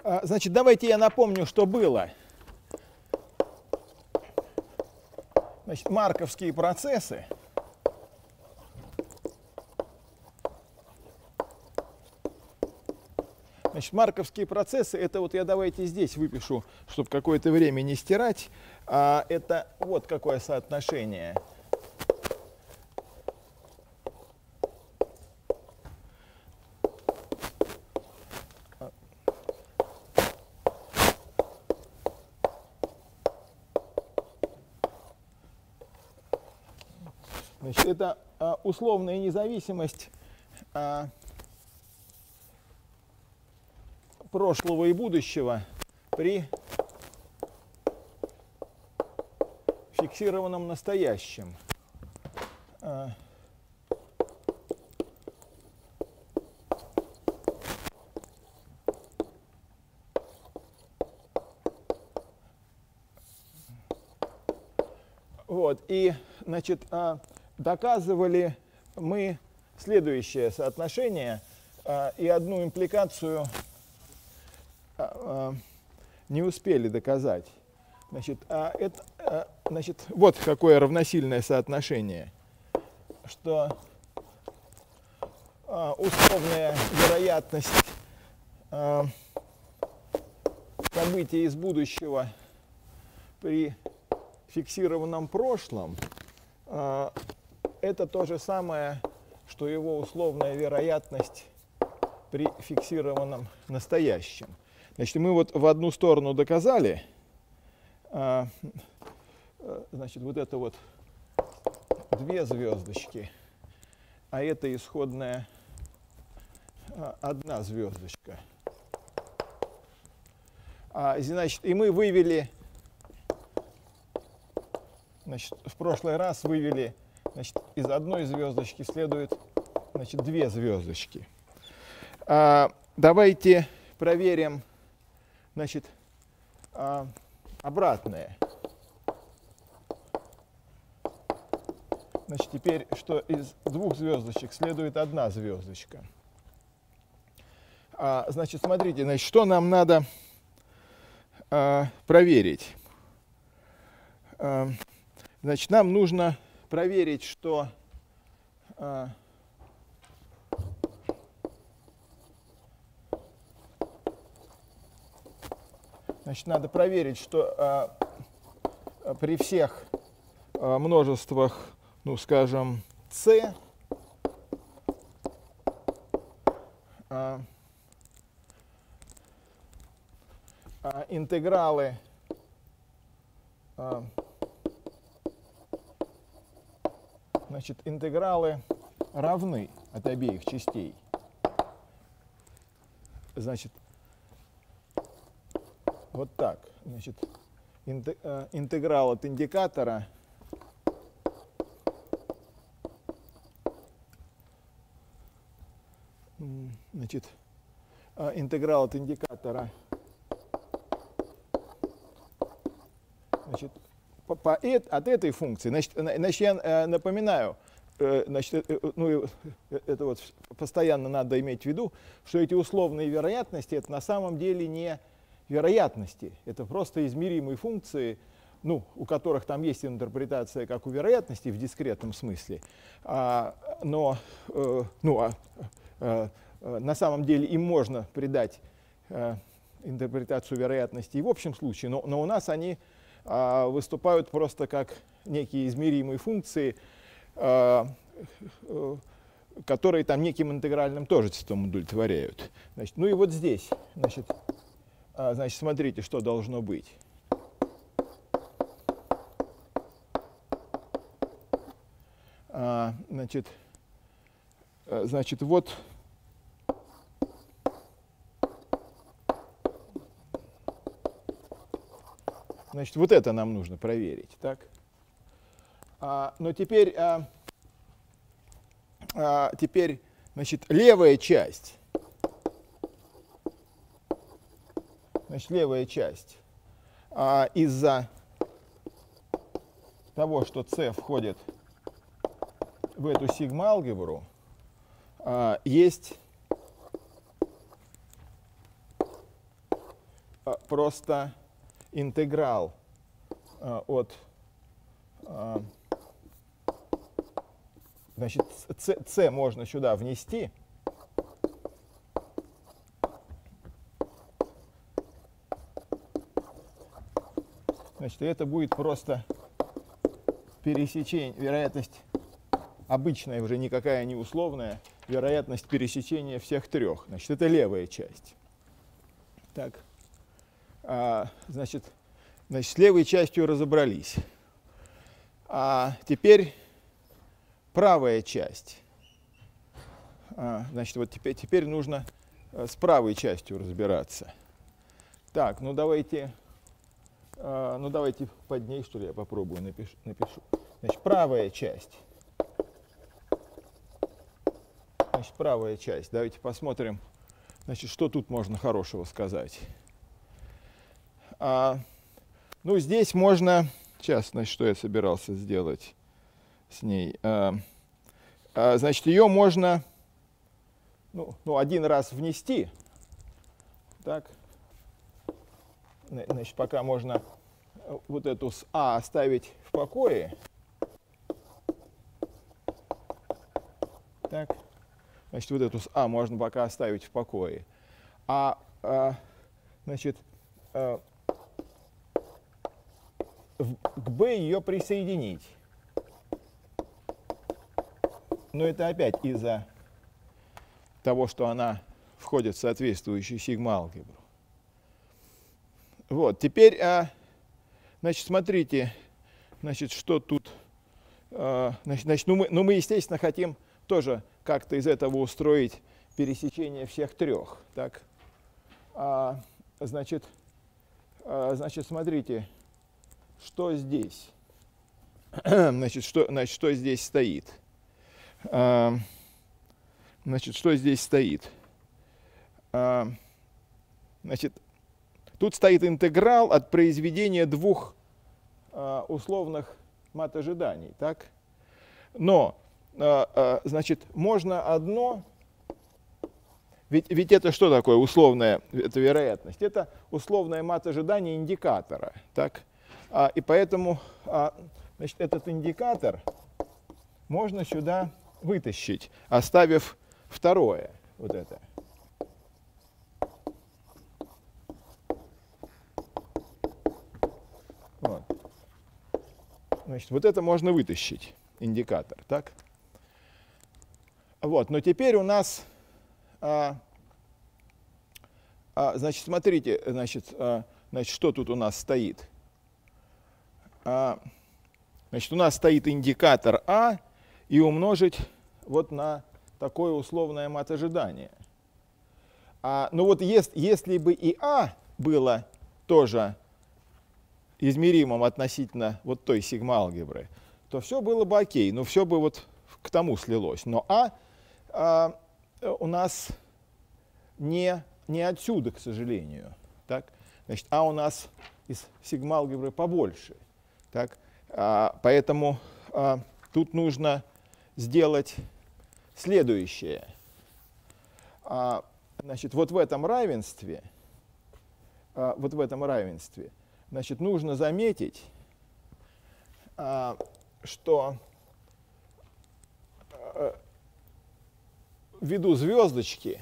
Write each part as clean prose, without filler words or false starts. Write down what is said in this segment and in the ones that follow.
Значит, давайте я напомню, что было. Значит, марковские процессы. Значит, марковские процессы, это вот я давайте здесь выпишу, чтобы какое-то время не стирать. Это вот какое соотношение. Значит, это условная независимость прошлого и будущего при фиксированном настоящем. Вот, и, значит, доказывали мы следующее соотношение, и одну импликацию не успели доказать. Значит, значит, вот какое равносильное соотношение, что условная вероятность событий из будущего при фиксированном прошлом это то же самое, что его условная вероятность при фиксированном настоящем. Значит, мы вот в одну сторону доказали, значит, вот это вот 2 звездочки, а это исходная 1 звездочка. Значит, и мы вывели, значит, в прошлый раз вывели, значит, из 1 звездочки следует, значит, 2 звездочки. Давайте проверим, значит, обратное. Значит, теперь, что из 2 звездочек следует 1 звездочка. Значит, смотрите, значит, что нам надо проверить. Значит, нам нужно проверить, что значит, надо проверить, что при всех множествах, ну, скажем, c интегралы значит, интегралы равны от обеих частей. Значит, вот так. Значит, интеграл от индикатора значит, интеграл от индикатора значит, от этой функции. Значит, я напоминаю, значит, ну, это вот постоянно надо иметь в виду, что эти условные вероятности это на самом деле не вероятности, это просто измеримые функции, ну, у которых там есть интерпретация как у вероятности в дискретном смысле, но на самом деле им можно придать интерпретацию вероятности и в общем случае, но у нас они выступают просто как некие измеримые функции, которые там неким интегральным тождеством удовлетворяют. Значит, ну и вот здесь, значит, смотрите, что должно быть. Значит, вот значит, вот это нам нужно проверить, так? Но теперь, значит, левая часть. Значит, левая часть из-за того, что c входит в эту сигма-алгебру, есть просто интеграл от, значит, c можно сюда внести. Значит, это будет просто пересечение, вероятность обычная, уже никакая не условная, вероятность пересечения всех трех. Значит, это левая часть. Так, значит, с левой частью разобрались. А теперь правая часть. Значит, вот теперь нужно с правой частью разбираться. Так, ну давайте под ней, что ли, я попробую, напишу. Значит, правая часть. Значит, правая часть. Давайте посмотрим, значит, что тут можно хорошего сказать. Ну, здесь можно... Сейчас, значит, что я собирался сделать с ней. Значит, ее можно один раз внести. Так. Значит, пока можно вот эту с А оставить в покое. Так. Значит, вот эту с А можно пока оставить в покое. Значит, к B ее присоединить. Но это опять из-за того, что она входит в соответствующую сигма-алгебру. Вот, теперь, значит, смотрите, значит, что тут, значит, мы, естественно, хотим тоже как-то из этого устроить пересечение всех трех, так, значит, смотрите, что здесь, значит, что здесь стоит, значит, что здесь стоит, значит, тут стоит интеграл от произведения двух условных мат-ожиданий, так? Но, значит, можно одно... Ведь это что такое условная это вероятность? Это условное мат-ожидание индикатора, так? И поэтому, значит, этот индикатор можно сюда вытащить, оставив второе, вот это. Вот. Значит, вот это можно вытащить, индикатор, так? Вот, но теперь у нас, значит, смотрите, значит, что тут у нас стоит. Значит, у нас стоит индикатор А и умножить вот на такое условное мат-ожидание. Ну вот если бы и А было тоже измеримым относительно вот той сигма-алгебры, то все было бы окей, но все бы вот к тому слилось. Но у нас не отсюда, к сожалению. Так? Значит, у нас из сигма-алгебры побольше. Так? Поэтому тут нужно сделать следующее. Значит, вот в этом равенстве, значит, нужно заметить, что ввиду звездочки,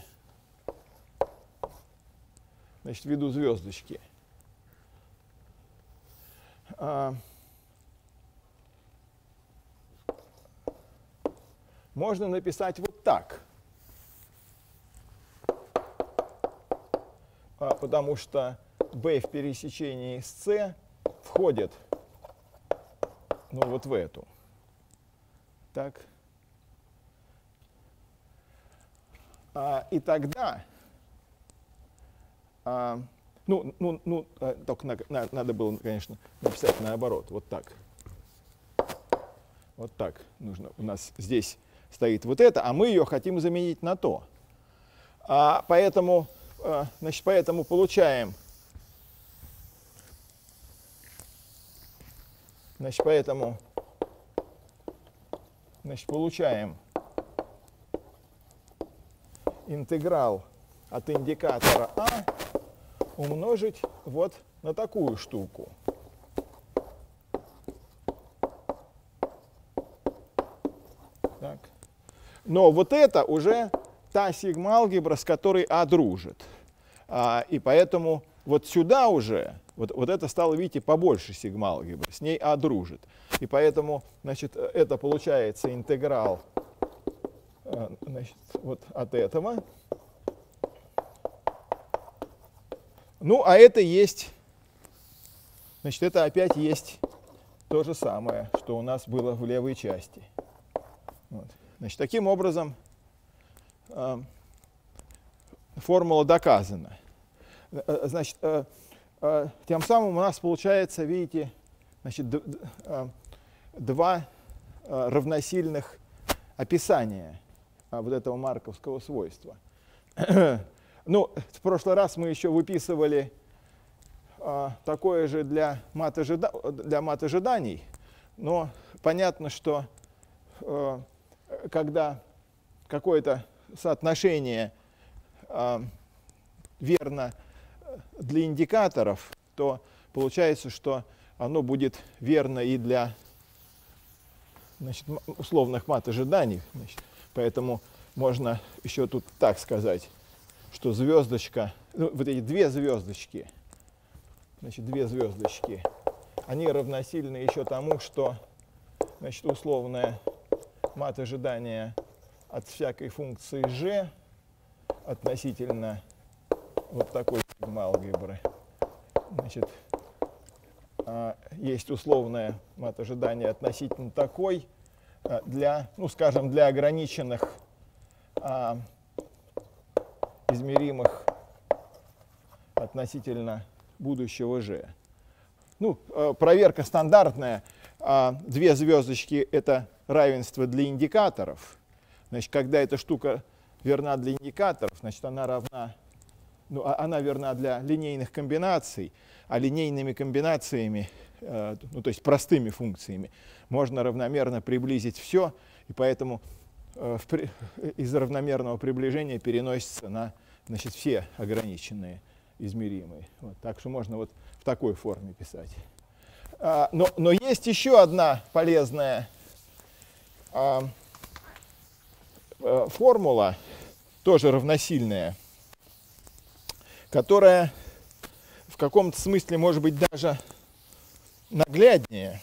значит, ввиду звездочки, можно написать вот так. Потому что B в пересечении с C входит, ну, вот в эту. Так. И тогда, только надо было, конечно, написать наоборот, вот так. Вот так нужно. У нас здесь стоит вот это, а мы ее хотим заменить на то. Поэтому получаем, получаем интеграл от индикатора А умножить вот на такую штуку. Так. Но вот это уже та сигма-алгебра, с которой А дружит. И поэтому вот сюда уже, вот это стало, видите, побольше сигма-алгебры, с ней А дружит. И поэтому, значит, это получается интеграл, значит, вот от этого. Ну, а это есть, значит, это опять есть то же самое, что у нас было в левой части. Вот. Значит, таким образом формула доказана. Значит, тем самым у нас получается, видите, значит, два равносильных описания вот этого марковского свойства. Ну, в прошлый раз мы еще выписывали такое же для мат ожиданий, но понятно, что когда какое-то соотношение верно для индикаторов, то получается, что оно будет верно и для, значит, условных мат-ожиданий. Поэтому можно еще тут так сказать, что звездочка, ну, вот эти две звездочки, значит, две звездочки, они равносильны еще тому, что, значит, условное мат-ожидание от всякой функции g относительно вот такой сигма-алгебры. Значит, есть условное мат-ожидание относительно такой для, ну, скажем, для ограниченных измеримых относительно будущего g. Ну, проверка стандартная. Две звездочки — это равенство для индикаторов. Значит, когда эта штука верна для индикаторов, значит, она равна, ну, она верна для линейных комбинаций, а линейными комбинациями, ну, то есть простыми функциями, можно равномерно приблизить все, и поэтому из равномерного приближения переносится на, значит, все ограниченные измеримые. Вот, так что можно вот в такой форме писать. Но есть еще одна полезная формула, тоже равносильная, которая в каком-то смысле может быть даже нагляднее.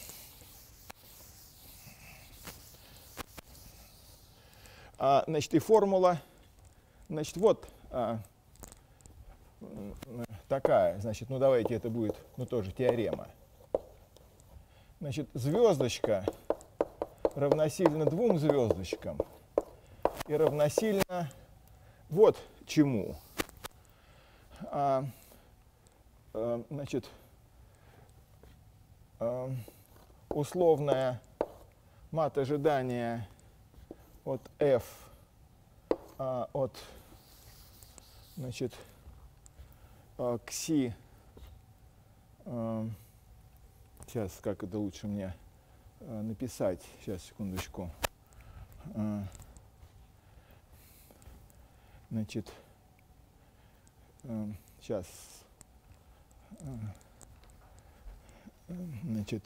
Значит, и формула, значит, вот такая. Значит, ну давайте это будет, ну, тоже теорема. Значит, звездочка равносильно двум звездочкам и равносильно вот чему. Значит, условное мат-ожидание от f от, значит, кси, сейчас, как это лучше мне написать, сейчас, секундочку, значит, сейчас, значит,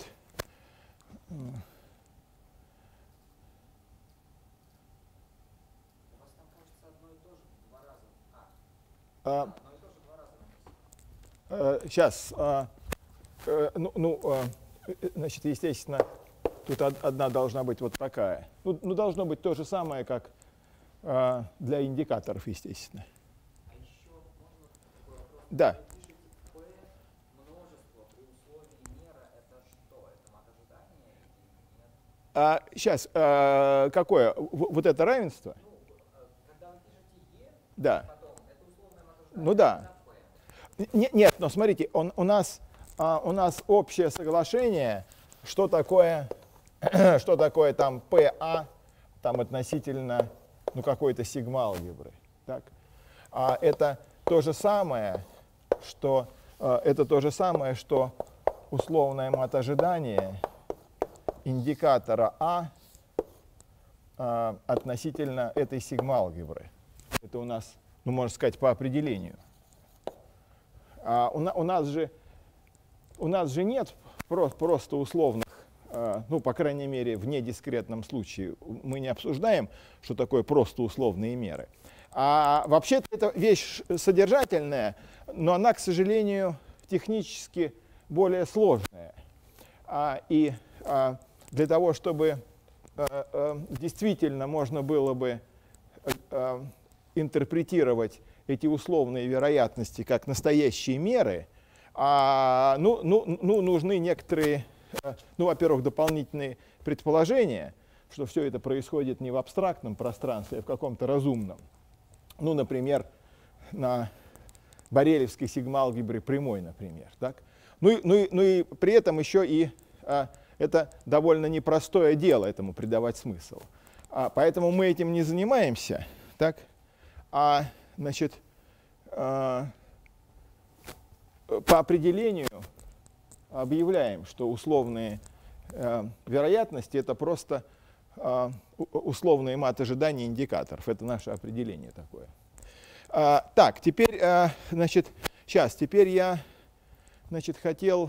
сейчас, значит, естественно, тут одна должна быть вот такая. Ну, должно быть то же самое, как для индикаторов, естественно. А еще можно такой вопрос? Да. Вы пишете P множество при условии мера, это что? Это мат-ожидание или нет? Сейчас, какое? Вот это равенство? Ну, когда вы пишете E, да. Потом, это условное мат-ожидание. Ну да. На P. Нет, но смотрите, у нас общее соглашение, что такое там PA там относительно, ну, какой-то сигма-алгебры. Так? Это то же самое, что условное мат-ожидание индикатора относительно этой сигма-алгебры. Это у нас, ну, можно сказать, по определению. У нас же нет просто условных, ну, по крайней мере, в недискретном случае. Мы не обсуждаем, что такое просто условные меры. А вообще-то это вещь содержательная, но она, к сожалению, технически более сложная. И для того, чтобы действительно можно было бы интерпретировать эти условные вероятности как настоящие меры, нужны некоторые, во-первых, дополнительные предположения, что все это происходит не в абстрактном пространстве, а в каком-то разумном. Ну, например, на борелевской сигма-алгебре прямой, например. Так? Ну и при этом еще и это довольно непростое дело этому придавать смысл. Поэтому мы этим не занимаемся, так? Значит, по определению объявляем, что условные вероятности — это просто условные мат ожидания индикаторов. Это наше определение такое. Так, теперь, теперь я, хотел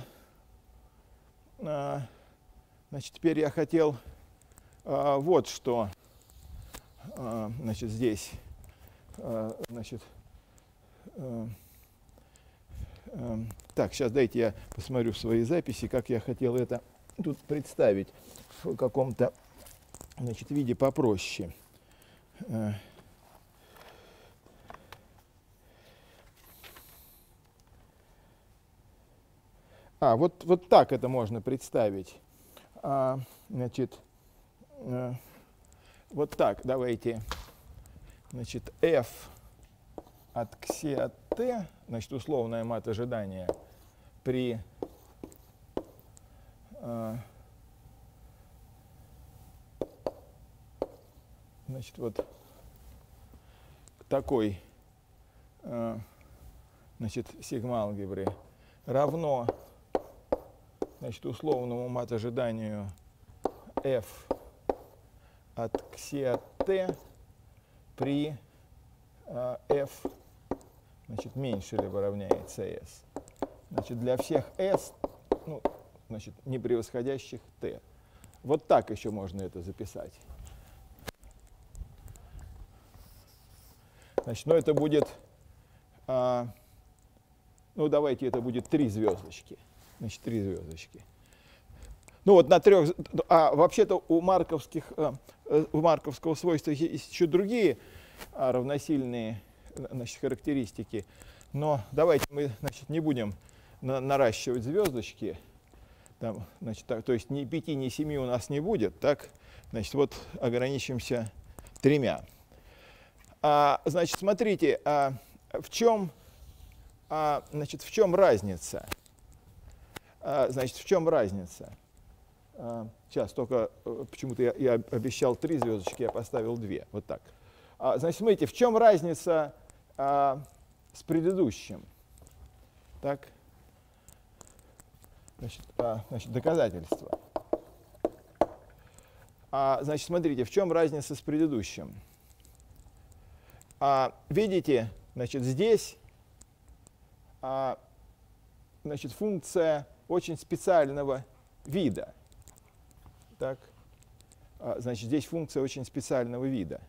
вот что, здесь, так, сейчас дайте я посмотрю в свои записи, как я хотел это тут представить в каком-то, виде попроще. Вот так это можно представить. Вот так, давайте. F от кси от t, условная мат ожидания при вот такой сигма-алгебре равно условному мат ожиданию f от кси от t при f меньше либо равняется s. Для всех s, не превосходящих t. Вот так еще можно это записать. Но это будет, давайте это будет 3 звездочки. 3 звездочки. На 3, вообще-то у марковского свойства есть еще другие равносильные характеристики. Но давайте мы не будем наращивать звездочки. Там, то есть ни 5, ни 7 у нас не будет. Так? Вот ограничимся 3. Смотрите, в чем разница? В чем разница? Сейчас, только почему-то я обещал 3 звездочки, я поставил 2. Вот так. Смотрите, в чем разница с предыдущим? Так? Доказательство. Смотрите, в чем разница с предыдущим? Видите, здесь функция очень специального вида. Так? Здесь функция очень специального вида.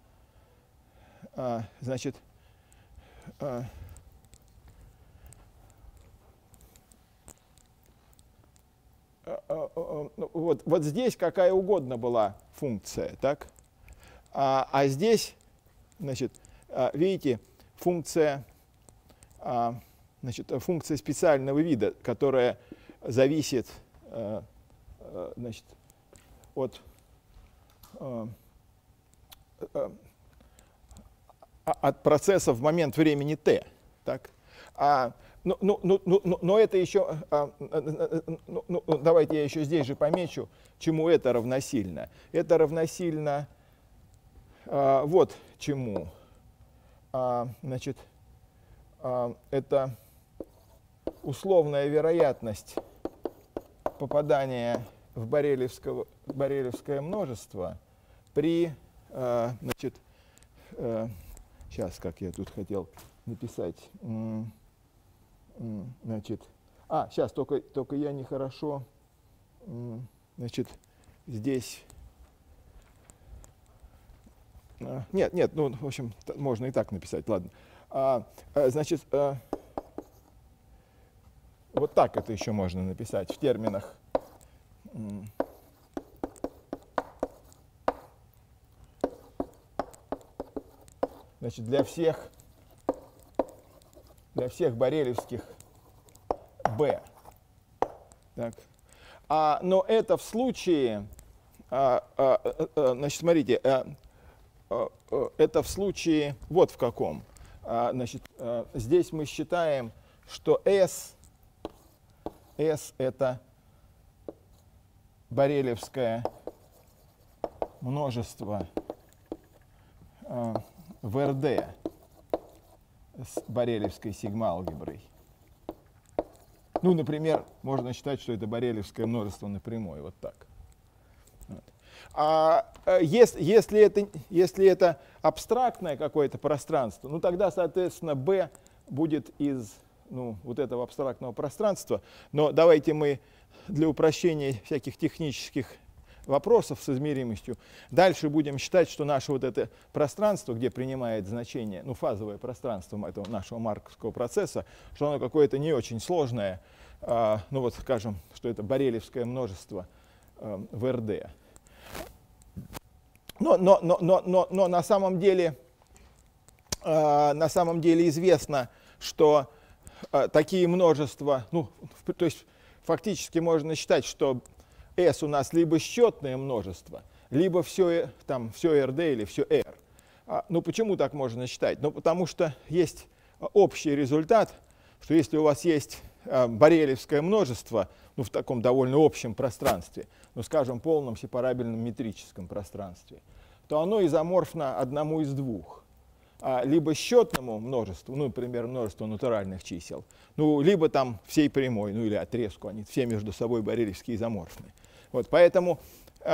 Вот здесь какая угодно была функция, так? Здесь, видите, функция специального вида, которая зависит от процесса в момент времени t. Так? Но это еще, давайте я еще здесь же помечу, чему это равносильно. Это равносильно вот чему. Это условная вероятность попадания в борелевское множество при, сейчас, как я тут хотел написать, Значит, сейчас только я нехорошо. Значит, здесь. Нет, ну, в общем, можно и так написать, ладно. Значит, вот так это еще можно написать в терминах. Значит, для всех борелевских B. Так. Но это в случае, значит, смотрите, это в случае вот в каком. Значит, здесь мы считаем, что S это борелевское множество в РД с борелевской сигма-алгеброй. Ну, например, можно считать, что это борелевское множество на прямой, вот так. Вот. Если это абстрактное какое-то пространство, ну тогда, соответственно, B будет из вот этого абстрактного пространства. Но давайте мы для упрощения всяких технических вопросов с измеримостью дальше будем считать, что наше вот это пространство, где принимает значение, фазовое пространство этого нашего марковского процесса, что оно какое-то не очень сложное, вот скажем, что это борелевское множество в РД. Но на самом деле известно, что такие множества, то есть фактически можно считать, что S у нас либо счетное множество, либо все RD или все R. Почему так можно считать? Потому что есть общий результат, что если у вас есть борелевское множество, в таком довольно общем пространстве, скажем, полном сепарабельном метрическом пространстве, то оно изоморфно одному из двух. Либо счетному множеству, например, множеству натуральных чисел, либо там всей прямой, или отрезку, они все между собой борелевски изоморфны. Вот, поэтому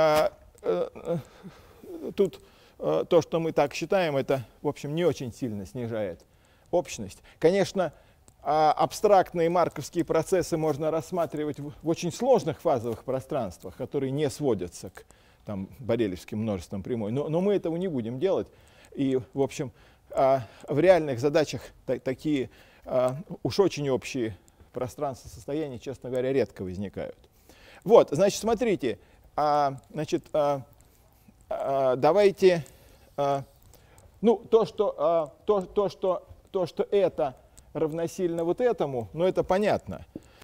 тут то, что мы так считаем, это, в общем, не очень сильно снижает общность. Конечно, абстрактные марковские процессы можно рассматривать в очень сложных фазовых пространствах, которые не сводятся к борелевским множествам прямой, но мы этого не будем делать. И, в общем, в реальных задачах такие уж очень общие пространства состояния, честно говоря, редко возникают. Вот, значит, смотрите, давайте, то, что это равносильно вот этому, это понятно.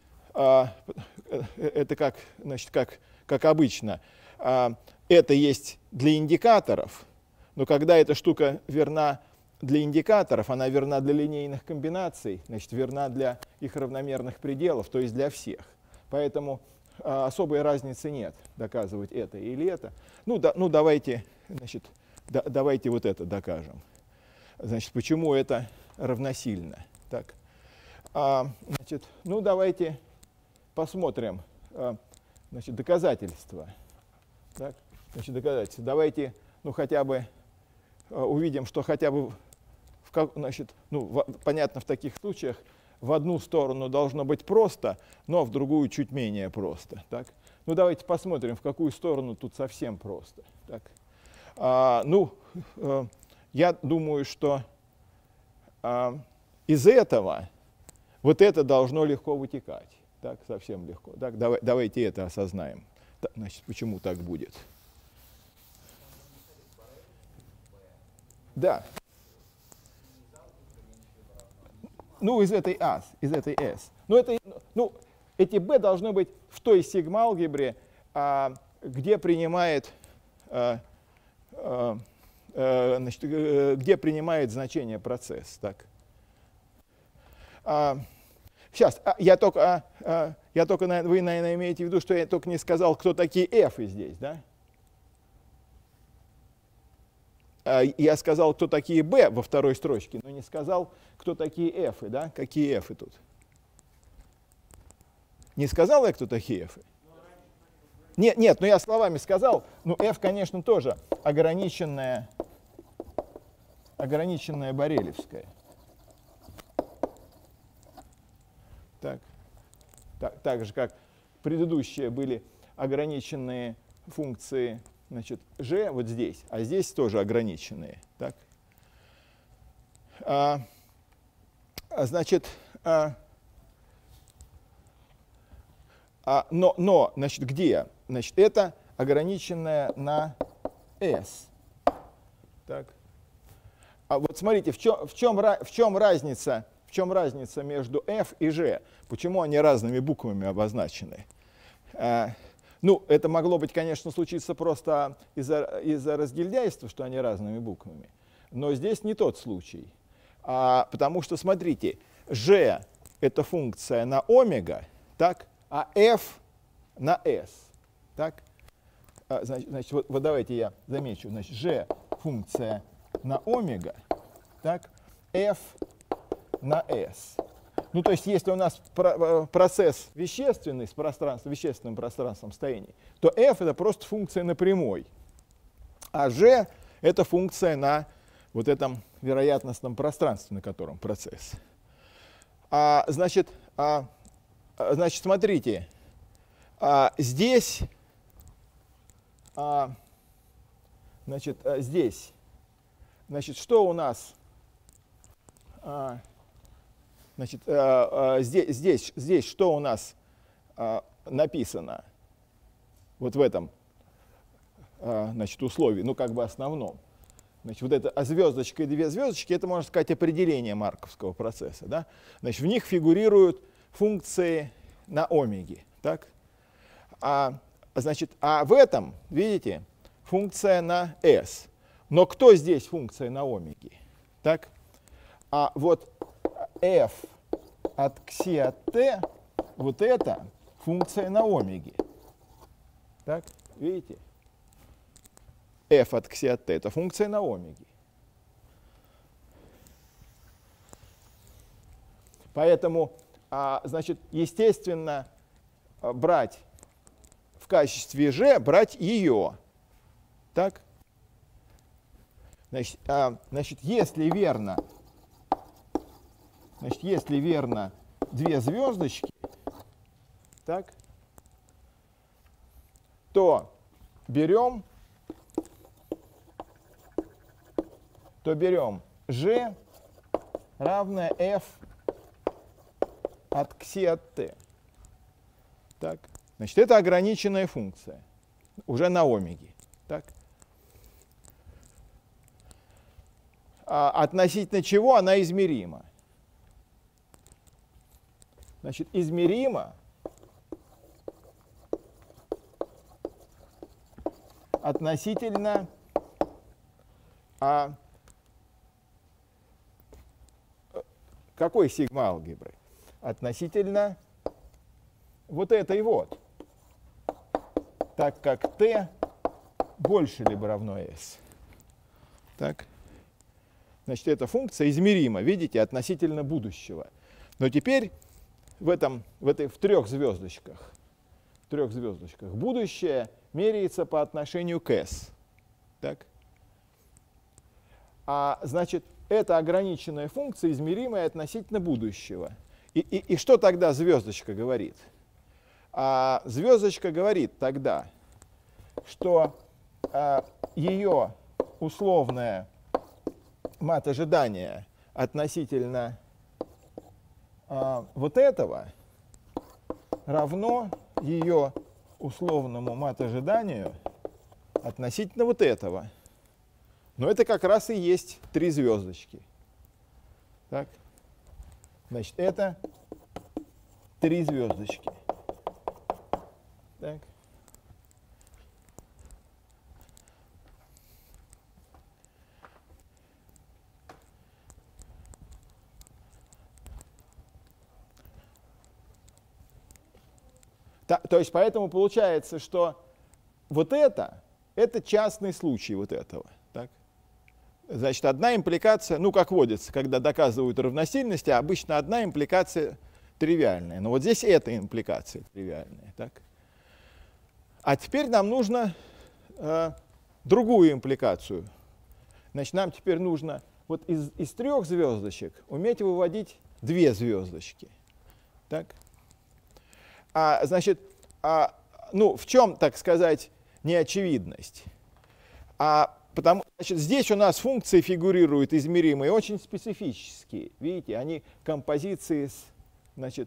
Это как обычно. Это есть для индикаторов, но когда эта штука верна для индикаторов, она верна для линейных комбинаций, значит, верна для их равномерных пределов, то есть для всех. Поэтому особой разницы нет, доказывать это или это. Давайте вот это докажем. Значит, почему это равносильно? Так. Давайте посмотрим доказательства. Так. Доказательства. Давайте хотя бы увидим, что хотя бы понятно, в таких случаях в одну сторону должно быть просто, но в другую чуть менее просто. Так? Давайте посмотрим, в какую сторону тут совсем просто. Так? Я думаю, что из этого вот это должно легко вытекать. Так, совсем легко. Так, давайте это осознаем. Значит, почему так будет? Да. Из этой S. Эти B должны быть в той сигма-алгебре, где принимает значение процесс. Так. Сейчас, вы, наверное, имеете в виду, что я только не сказал, кто такие F здесь, да? Я сказал, кто такие B во второй строчке, но не сказал, кто такие F, да? Какие F тут? Не сказал я, кто такие F? Нет, но я словами сказал, F, конечно, тоже ограниченная борелевская. Так же, как предыдущие были ограниченные функции, значит, g вот здесь, а здесь тоже ограниченные. Так? Значит, но, значит, где? Значит, это ограниченное на s. Так. А вот смотрите, в чем разница между f и g? Почему они разными буквами обозначены? Ну, это могло быть, конечно, случиться просто из-за разгильдяйства, что они разными буквами. Но здесь не тот случай. Потому что, смотрите, g — это функция на омега, так, а f на s. Так? Значит, вот давайте я замечу. Значит, g — функция на омега, так, f на s. Ну, то есть, если у нас процесс вещественный с вещественным пространством состояний, то f — это просто функция на прямой, а g — это функция на вот этом вероятностном пространстве, на котором процесс. Значит, смотрите, здесь, значит, что у нас? Значит, здесь что у нас написано вот в этом, значит, условии, ну, как бы основном. Значит, вот это звездочка и две звездочки — это, можно сказать, определение марковского процесса. Да? Значит, в них фигурируют функции на омеге. Так? Значит, а в этом, видите, функция на s. Но кто здесь функция на омеге? Так? А вот f от xi от t, вот это функция на омеге. Так? Видите? F от xi от t — это функция на омеге. Поэтому, значит, естественно, брать в качестве g, брать ее. Так? Значит, если верно две звездочки, так, то берем g равное f от xi от t. Так? Значит, это ограниченная функция, уже на омеге. Так? Относительно чего она измерима? Значит, измерима относительно какой сигма-алгебры? Относительно вот этой вот, так как t больше либо равно s. Так? Значит, эта функция измерима, видите, относительно будущего. Но теперь в трех звездочках будущее меряется по отношению к s. Так? Значит, это ограниченная функция, измеримая относительно будущего. И что тогда звездочка говорит? Звездочка говорит тогда, что ее условная мат ожидания относительно вот этого равно ее условному мат ожиданию относительно вот этого. Но это как раз и есть три звездочки. Так? Значит, это три звездочки. Так? То есть поэтому получается, что вот это частный случай вот этого. Так? Значит, одна импликация, ну, как водится, когда доказывают равносильности, обычно одна импликация тривиальная. Но вот здесь эта импликация тривиальная. Так? А теперь нам нужно другую импликацию. Значит, нам теперь нужно вот из трех звездочек уметь выводить две звездочки. Так? Значит, ну, в чем, так сказать, неочевидность? Значит, здесь у нас функции фигурируют измеримые, очень специфические. Видите, они композиции, значит,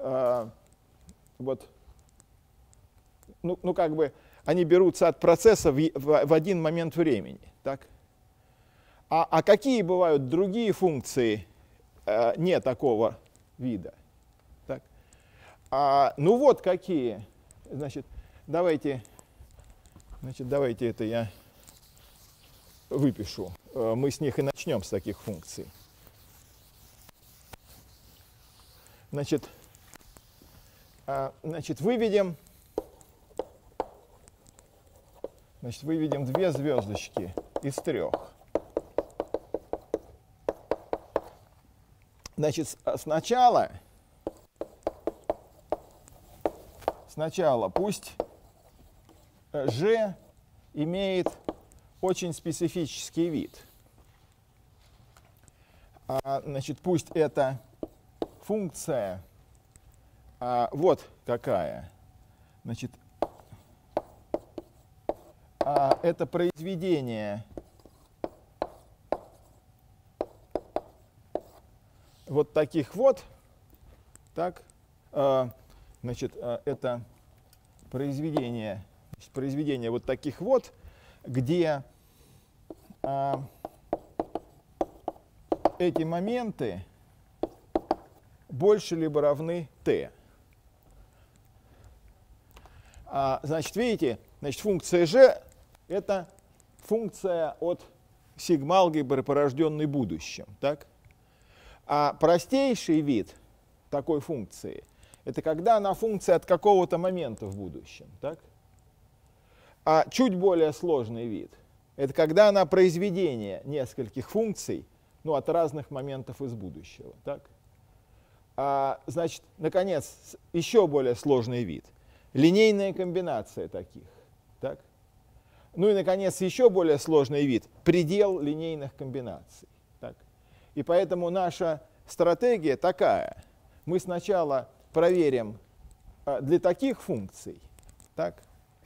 вот, ну, как бы, они берутся от процесса в один момент времени. Так? Какие бывают другие функции не такого вида? Так? Ну вот какие. Значит, давайте это я выпишу. Мы с них и начнем, с таких функций. Значит, выведем две звездочки из трех. Значит, сначала пусть G имеет очень специфический вид. Значит, пусть эта функция вот какая. Значит, это произведение вот таких вот, так, значит, это произведение вот таких вот, где эти моменты больше либо равны t. Значит, видите, значит, функция g — это функция от сигма-алгебры, порожденной будущим. Так? А простейший вид такой функции — это когда она функция от какого-то момента в будущем. Так? А чуть более сложный вид — это когда она произведение нескольких функций, ну, от разных моментов из будущего. Так? Значит, наконец, еще более сложный вид — линейная комбинация таких. Так? Ну и, наконец, еще более сложный вид — предел линейных комбинаций. Так? И поэтому наша стратегия такая. Мы сначала проверим для таких функций, так?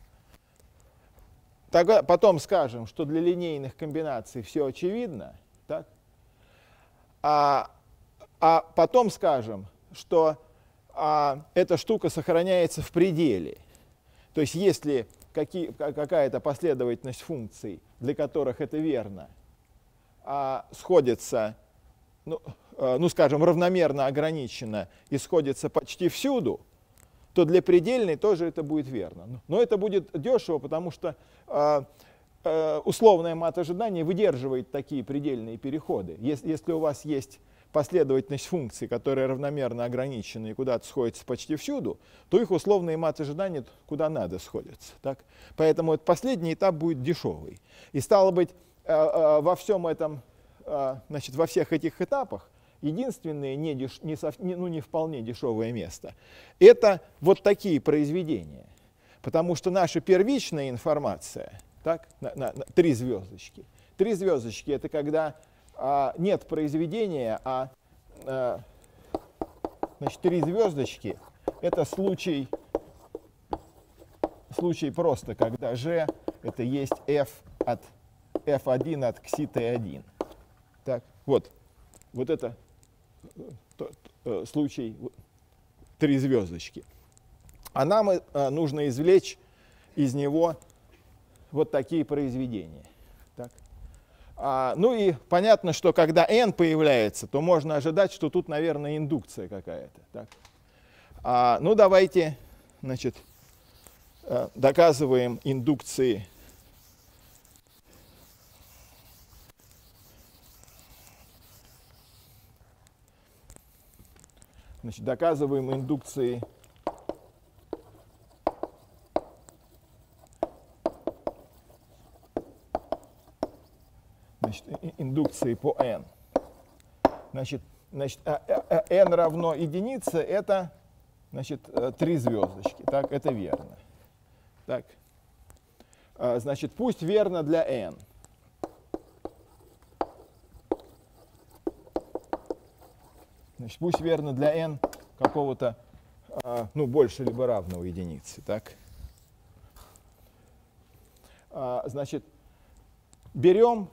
Потом скажем, что для линейных комбинаций все очевидно, так? А потом скажем, что эта штука сохраняется в пределе. То есть если какая-то последовательность функций, для которых это верно, сходится, ну, скажем, равномерно ограничена и сходится почти всюду, то для предельной тоже это будет верно. Но это будет дешево, потому что условная мат ожидания выдерживает такие предельные переходы. Если у вас есть последовательность функций, которая равномерно ограничена и куда-то сходится почти всюду, то их условные мат ожидания куда надо сходятся. Так? Поэтому этот последний этап будет дешевый. И стало быть, во всем этом, значит, во всех этих этапах единственное не вполне дешевое место — это вот такие произведения. Потому что наша первичная информация, так, на 3 звездочки. 3 звездочки — это когда нет произведения, значит, 3 звездочки — это случай просто, когда G — это есть f1 от кси t1. Так, вот это случай 3 звездочки. А нам нужно извлечь из него вот такие произведения. Так. Ну и понятно, что когда n появляется, то можно ожидать, что тут, наверное, индукция какая-то. Так. Ну давайте, значит, доказываем индукции. Значит, доказываем индукции индукции по n. Значит, n равно единице — это, значит, 3 звездочки. Так, это верно. Так. Значит, пусть верно для n. Значит, пусть верно для n какого-то, ну, больше либо равного единице, так? Значит, берем,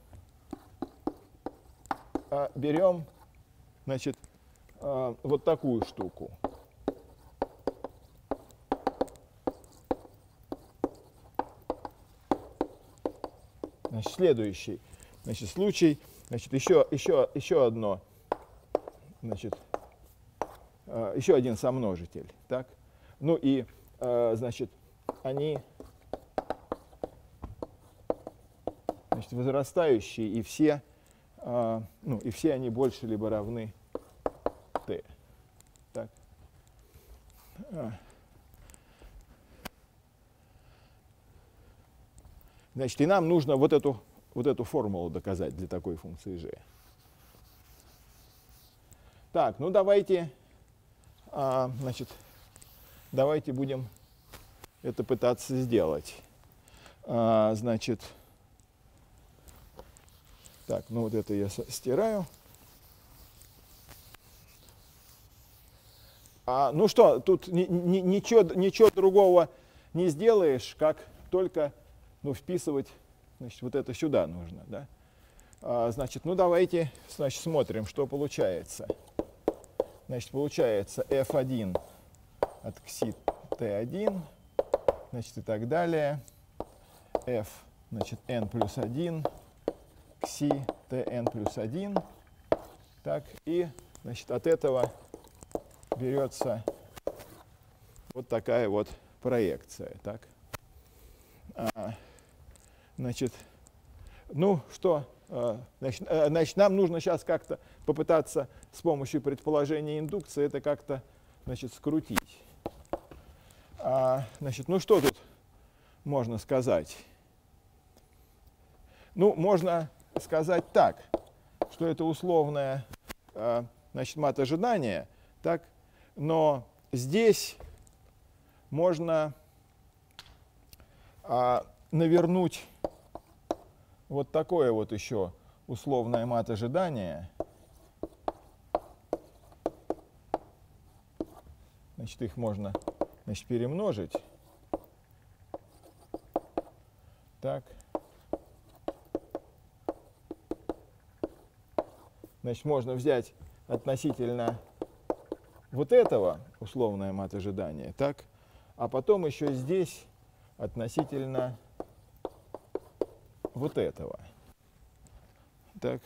значит, вот такую штуку. Значит, следующий, значит, случай, значит, еще одно, значит, еще один сомножитель, так? Ну и, значит, они, значит, возрастающие, и все, ну, и все они больше либо равны t, так? Значит, и нам нужно вот эту формулу доказать для такой функции g. Так, ну давайте, значит, давайте будем это пытаться сделать. Значит, так, ну вот это я стираю. Ну что, тут ничего другого не сделаешь, как только, ну, вписывать, значит, вот это сюда нужно, да? Значит, ну давайте, значит, смотрим, что получается. Значит, получается f1 от кси t1, значит, и так далее. f, значит, n плюс 1, кси tn плюс 1. Так, и, значит, от этого берется вот такая вот проекция, так. Значит, ну что, значит, нам нужно сейчас как-то попытаться с помощью предположения индукции это как-то, значит, скрутить. Значит, ну что тут можно сказать? Ну, можно сказать так, что это условная, значит, мат ожидания, так, но здесь можно навернуть вот такое вот еще условное мат ожидания. Значит, их можно, значит, перемножить. Так. Значит, можно взять относительно вот этого условное мат ожидания, так, а потом еще здесь относительно вот этого. Так.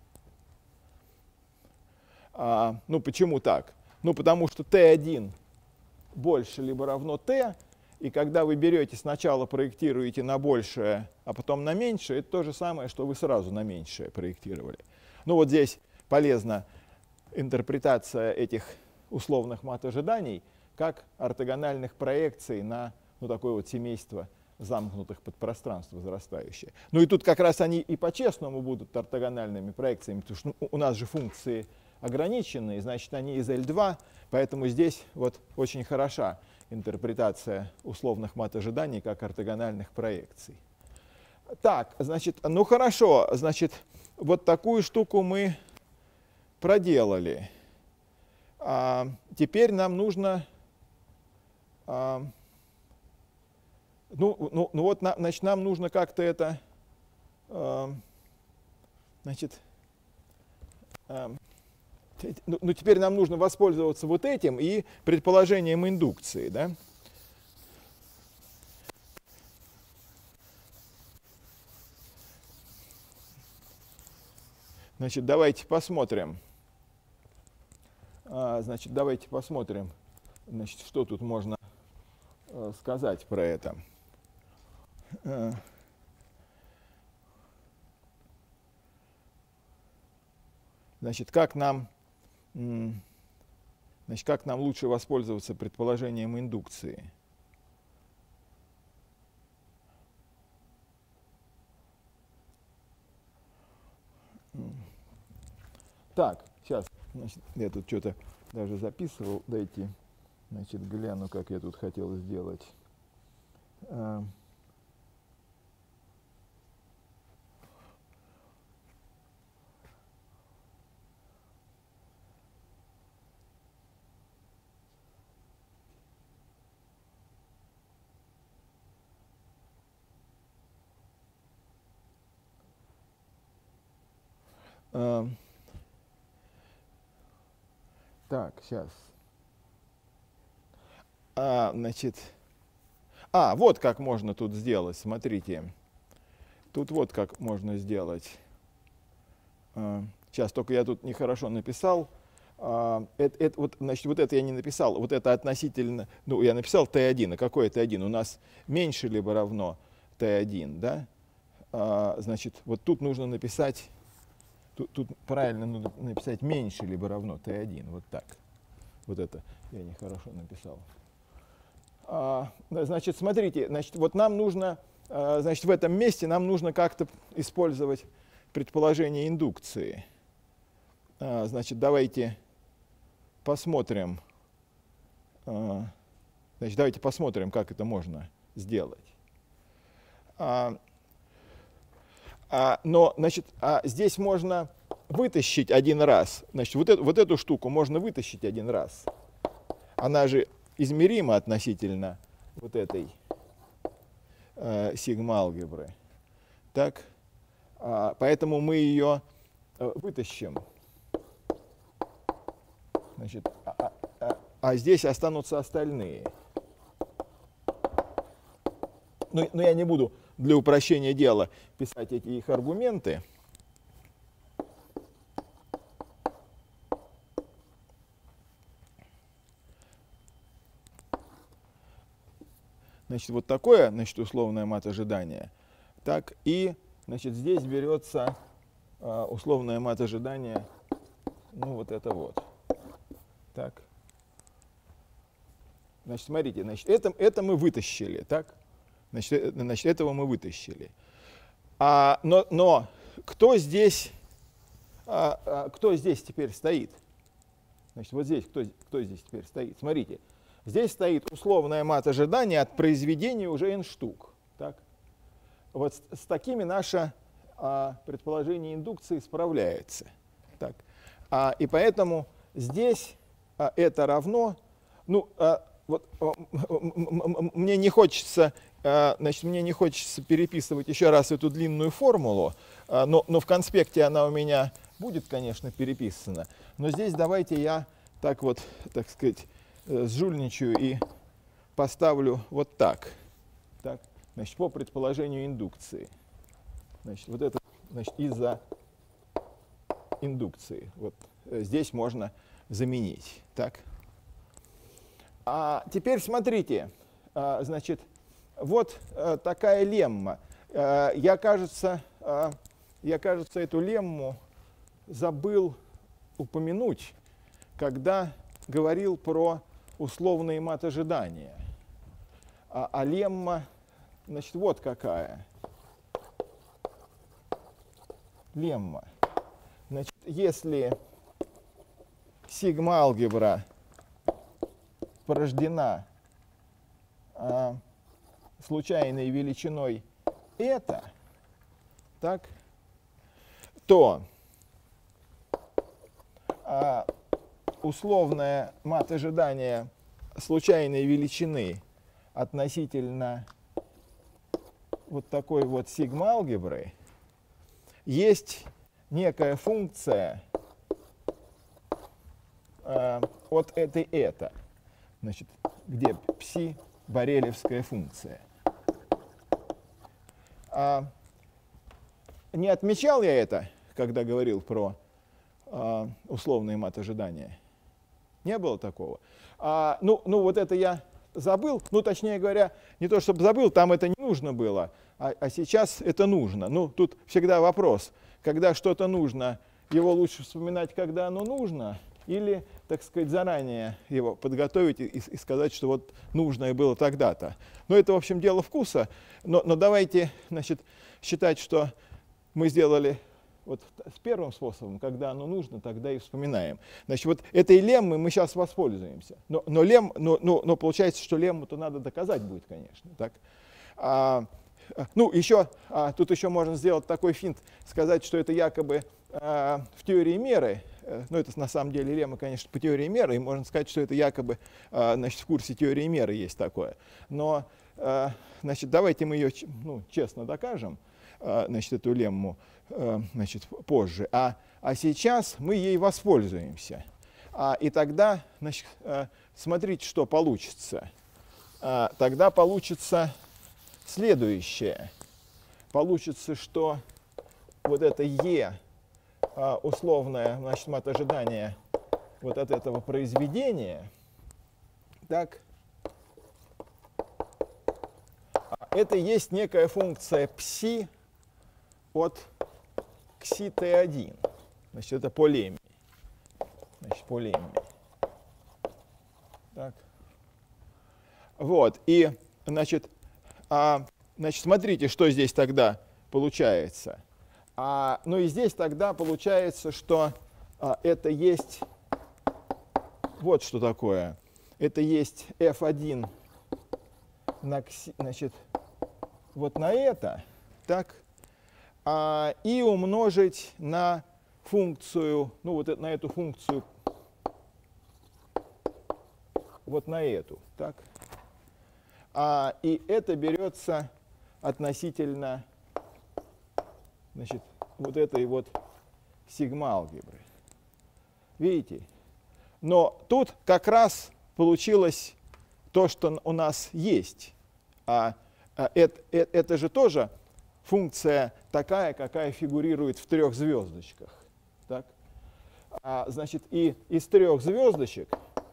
Ну, почему так? Ну, потому что t1 больше либо равно t, и когда вы берете, сначала проектируете на большее, а потом на меньшее, это то же самое, что вы сразу на меньшее проектировали. Ну, вот здесь полезна интерпретация этих условных мат ожиданий как ортогональных проекций на, ну, такое вот семейство замкнутых подпространств возрастающие. Ну и тут как раз они и по-честному будут ортогональными проекциями, потому что, ну, у нас же функции ограниченные, значит, они из L2, поэтому здесь вот очень хороша интерпретация условных мат ожиданий как ортогональных проекций. Так, значит, ну хорошо, значит, вот такую штуку мы проделали. Теперь нам нужно, ну вот, значит, нам нужно как-то это, значит, ну теперь нам нужно воспользоваться вот этим и предположением индукции, да? Значит, давайте посмотрим. Значит, давайте посмотрим, значит, что тут можно сказать про это. Значит, как нам лучше воспользоваться предположением индукции? Так, сейчас, значит, я тут что-то даже записывал, дайте, значит, гляну, как я тут хотел сделать. Так, сейчас. Значит, вот как можно тут сделать, смотрите. Тут вот как можно сделать. Сейчас, только я тут нехорошо написал. Значит, вот это я не написал. Вот это относительно, ну, я написал t1. А какой t1? У нас меньше либо равно t1, да? Значит, вот тут нужно написать, тут правильно нужно написать меньше либо равно t1. Вот так. Вот это я нехорошо написал. Значит, смотрите, значит, вот нам нужно, значит, в этом месте нам нужно как-то использовать предположение индукции. Значит, давайте посмотрим, как это можно сделать. Но, значит, здесь можно вытащить один раз. Значит, вот эту штуку можно вытащить один раз. Она же измерима относительно вот этой сигма-алгебры. Так? Поэтому мы ее вытащим. Значит, здесь останутся остальные. Но я не буду для упрощения дела писать эти их аргументы. Значит, вот такое, значит, условное мат ожидания. Так, и, значит, здесь берется условное мат ожидания, ну, вот это вот. Так. Значит, смотрите, значит, это мы вытащили, так? Значит, этого мы вытащили. Но кто здесь теперь стоит? Значит, вот здесь, кто здесь теперь стоит? Смотрите. Здесь стоит условное мат ожидания от произведения уже n штук. Так? Вот с такими наше предположение индукции справляется. Так? И поэтому здесь это равно, ну, вот, мне не хочется переписывать еще раз эту длинную формулу, но в конспекте она у меня будет, конечно, переписана. Но здесь давайте я так вот, так сказать, сжульничаю и поставлю вот так. Так, значит, по предположению индукции. Значит, вот это, значит, из-за индукции. Вот здесь можно заменить. Так. Теперь смотрите, значит, вот такая лемма. Я, кажется, эту лемму забыл упомянуть, когда говорил про условный мат ожидания. Лемма, значит, вот какая. Лемма. Значит, если сигма-алгебра порождена случайной величиной это, так, то условное мат ожидания случайной величины относительно вот такой вот сигма-алгебры есть некая функция от этой это, значит, где пси борелевская функция. Не отмечал я это, когда говорил про условный мат ожидания? Не было такого. Ну, вот это я забыл. Ну, точнее говоря, не то чтобы забыл, там это не нужно было, а сейчас это нужно. Ну, тут всегда вопрос, когда что-то нужно, его лучше вспоминать, когда оно нужно, или, так сказать, заранее его подготовить и сказать, что вот нужное было тогда-то. Но это, в общем, дело вкуса. Но давайте, значит, считать, что мы сделали вот с первым способом, когда оно нужно, тогда и вспоминаем. Значит, вот этой леммой мы сейчас воспользуемся. Но получается, что лемму-то надо доказать будет, конечно. Так? Ну, еще, тут еще можно сделать такой финт, сказать, что это якобы в теории меры. Ну, это на самом деле лемма, конечно, по теории меры, и можно сказать, что это якобы, значит, в курсе теории меры есть такое. Но, значит, давайте мы ее, ну, честно докажем, значит, эту лемму, значит, позже. А А сейчас мы ей воспользуемся. И тогда, значит, смотрите, что получится. Тогда получится следующее. Получится, что вот это Е, условное, значит, мат ожидания вот от этого произведения, так, это есть некая функция пси от кси t1. Значит, это полемий. Значит, полемий. Так. Вот. И, значит, смотрите, что здесь тогда получается. Ну и здесь тогда получается, что это есть вот что такое. Это есть f1 на, значит, вот на это, так, и умножить на функцию, ну вот на эту функцию, вот на эту, так. И это берется относительно, значит, вот этой вот сигма-алгебры. Видите? Но тут как раз получилось то, что у нас есть. Это же тоже функция такая, какая фигурирует в 3 звездочках. Так? Значит, и из 3 звездочек,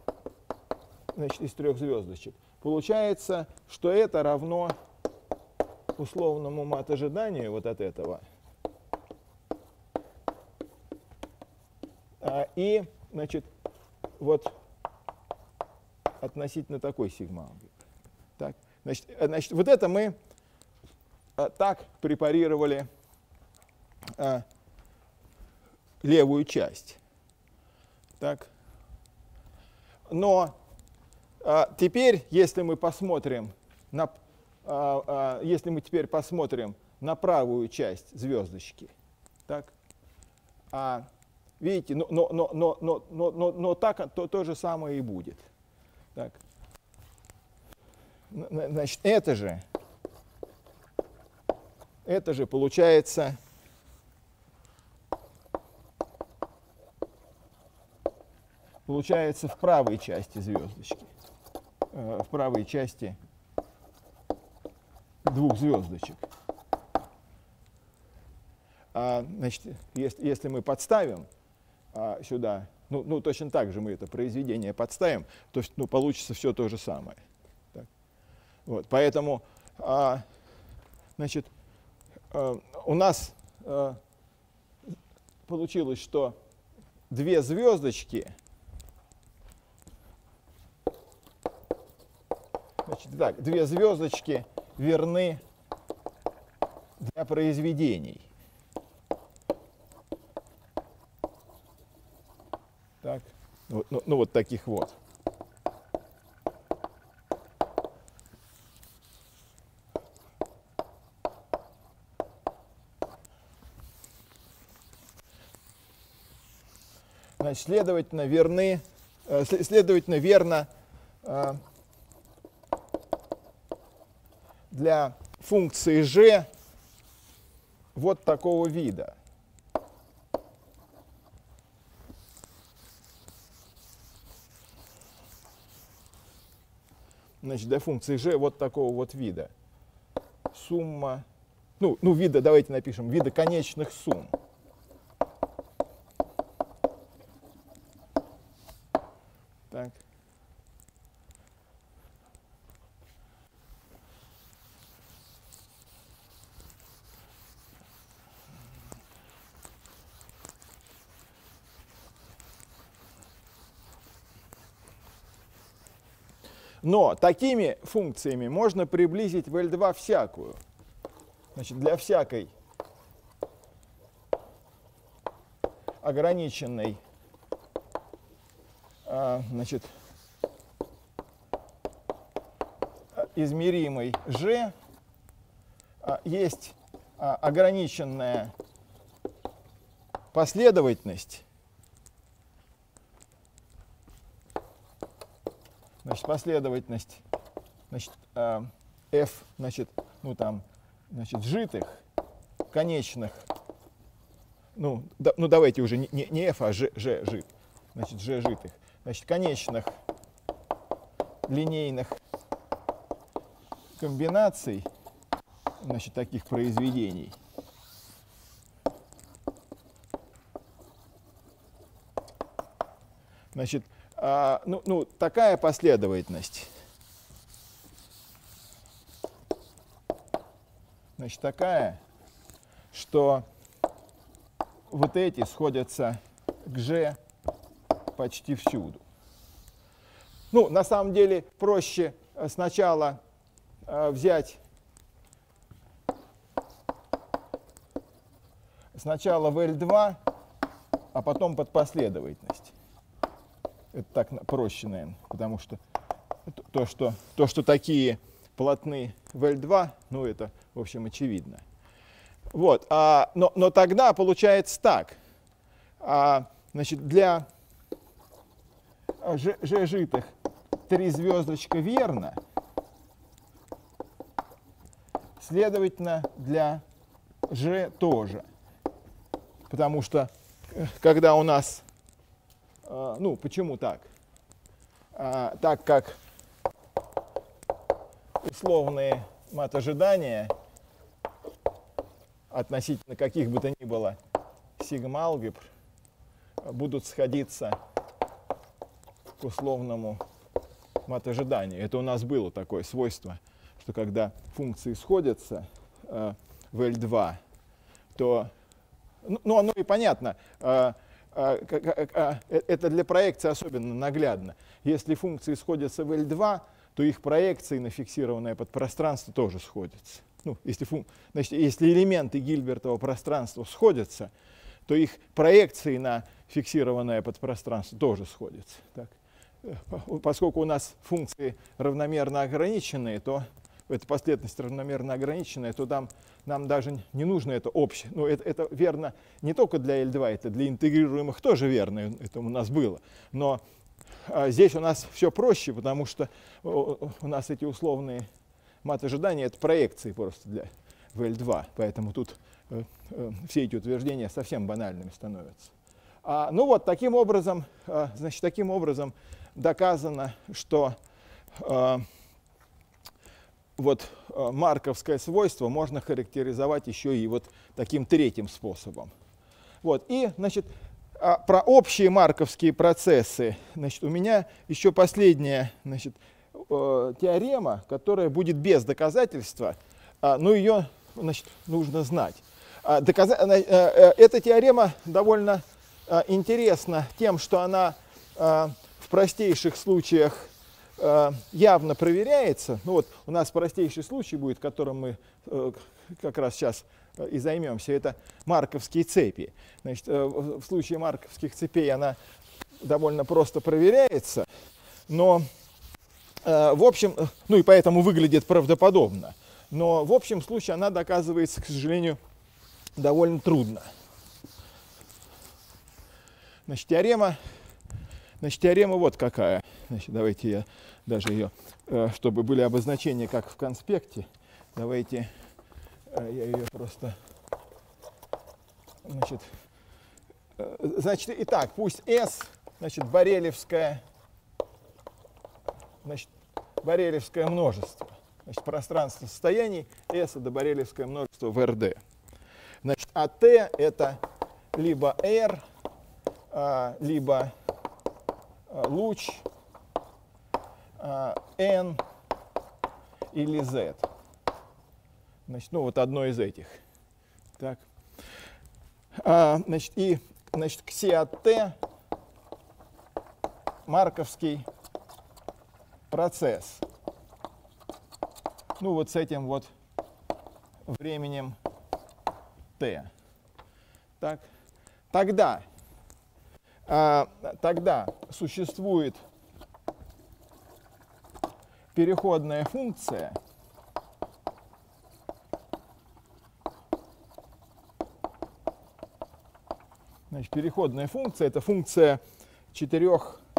получается, что это равно условному мат-ожиданию вот от этого. И, значит, вот относительно такой сигма-алгебры. Так? Значит, вот это мы так препарировали левую часть. Так? Но теперь, если мы посмотрим на, на правую часть звездочки, так, видите, но так то же самое и будет. Так. Значит, это же получается в правой части звездочки, в правой части 2 звездочек. Значит, если мы подставим сюда, ну, точно так же мы это произведение подставим, то получится все то же самое. Так. Вот, поэтому, значит, у нас получилось, что 2 звездочки, значит, так, 2 звездочки верны для произведений. Так, ну вот таких вот. Значит, следовательно, верно для функции g вот такого вида. Значит, для функции g вот такого вот вида. Сумма, ну вида, давайте напишем, вида конечных сумм. Так. Но такими функциями можно приблизить в L2 всякую. Значит, для всякой ограниченной, значит, измеримой g есть ограниченная последовательность. Значит, последовательность, значит, f, значит, ну там, значит, сжитых конечных ну давайте уже не f, а g жит, значит, g житых, значит, конечных линейных комбинаций, значит, таких произведений. Значит, такая последовательность. Значит, такая, что вот эти сходятся к G почти всюду. Ну, на самом деле, проще сначала взять сначала в L2, а потом под последовательность. Это так проще, наверное, потому что то, что такие плотны в L2, ну, это, в общем, очевидно. Вот, но тогда получается так. Значит, для G-житых 3 звездочка верно, следовательно, для G тоже. Потому что, когда у нас, ну, почему так? Так как условные мат-ожидания относительно каких бы то ни было сигма-алгебр будут сходиться к условному мат-ожиданию. Это у нас было такое свойство, что когда функции сходятся в L2, то, ну, оно и понятно, это для проекции особенно наглядно. Если функции сходятся в L2, то их проекции на фиксированное подпространство тоже сходятся. Ну, значит, если элементы Гильбертова пространства сходятся, то их проекции на фиксированное подпространство тоже сходятся. Так. Поскольку у нас функции равномерно ограниченные, то эта последовательность равномерно ограниченная, то нам даже не нужно это общее. Ну, это верно не только для L2, это для интегрируемых тоже верно, это у нас было. Но здесь у нас все проще, потому что у нас эти условные мат-ожидания — это проекции просто для L2, поэтому тут все эти утверждения совсем банальными становятся. Ну вот, таким образом, значит, таким образом доказано, что вот марковское свойство можно характеризовать еще и вот таким третьим способом. Вот, и, значит, про общие марковские процессы, значит, у меня еще последняя, значит, теорема, которая будет без доказательства, но ее, значит, нужно знать. Эта теорема довольно интересна тем, что она в простейших случаях явно проверяется. Ну вот у нас простейший случай будет, которым мы как раз сейчас и займемся, это марковские цепи. Значит, в случае марковских цепей она довольно просто проверяется, но в общем, ну и поэтому выглядит правдоподобно. Но в общем случае она доказывается, к сожалению, довольно трудно. Значит, теорема вот какая. Значит, давайте я даже ее, чтобы были обозначения, как в конспекте, давайте я ее просто, значит, итак, пусть S, значит, борелевское множество. Значит, пространство состояний S — это борелевское множество в RD. Значит, а T — это либо R, либо луч, N или Z. Значит, ну вот одно из этих. Так. Значит, и кси от T марковский процесс. Ну вот с этим вот временем T. Так. Тогда существует переходная функция, значит, переходная функция — это функция 4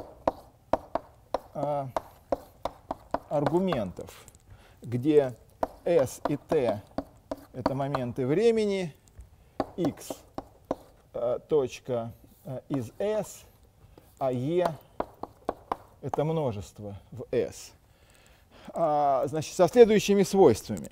аргументов, где S и T — это моменты времени, X точка из S, а E это множество в S. Значит, со следующими свойствами.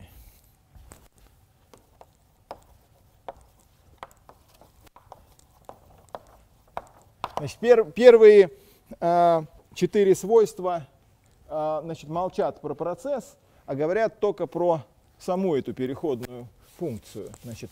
Значит, первые 4 свойства значит, молчат про процесс, а говорят только про саму эту переходную функцию. Значит,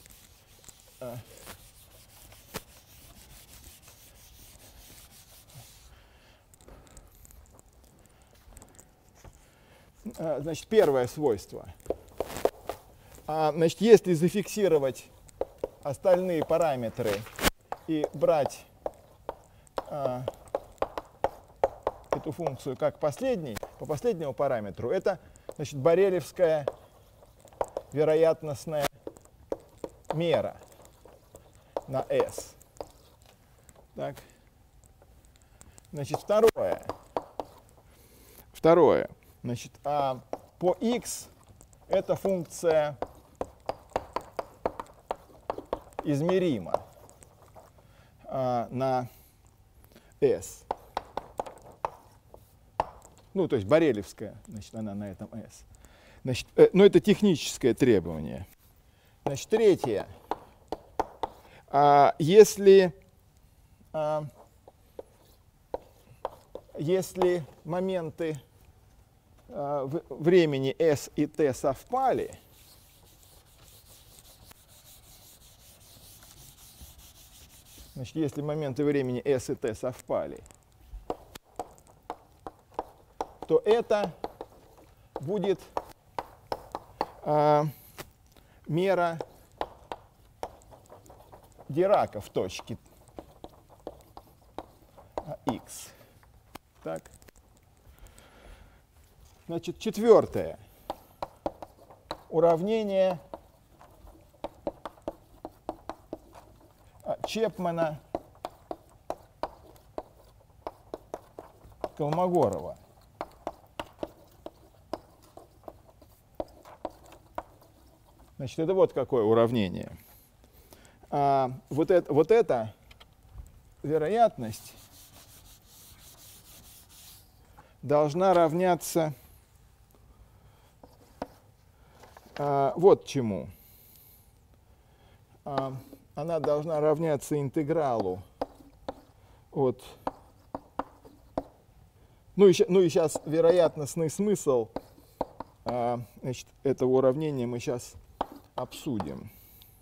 значит, первое свойство. Значит, если зафиксировать остальные параметры и брать эту функцию как последний, по последнему параметру, это, значит, борелевская вероятностная мера на S. Так. Значит, второе. Значит, по x эта функция измерима на S. Ну, то есть борелевская, значит, она на этом S. Значит, ну, это техническое требование. Значит, третье. Если моменты времени S и T совпали, значит, если моменты времени S и T совпали, то это будет мера Дирака в точке x. Так. Значит, четвертое. Уравнение Чепмана-Колмогорова. Значит, это вот какое уравнение. Вот эта вероятность должна равняться вот чему. Она должна равняться интегралу от... Ну и сейчас вероятностный смысл значит, этого уравнения мы сейчас обсудим.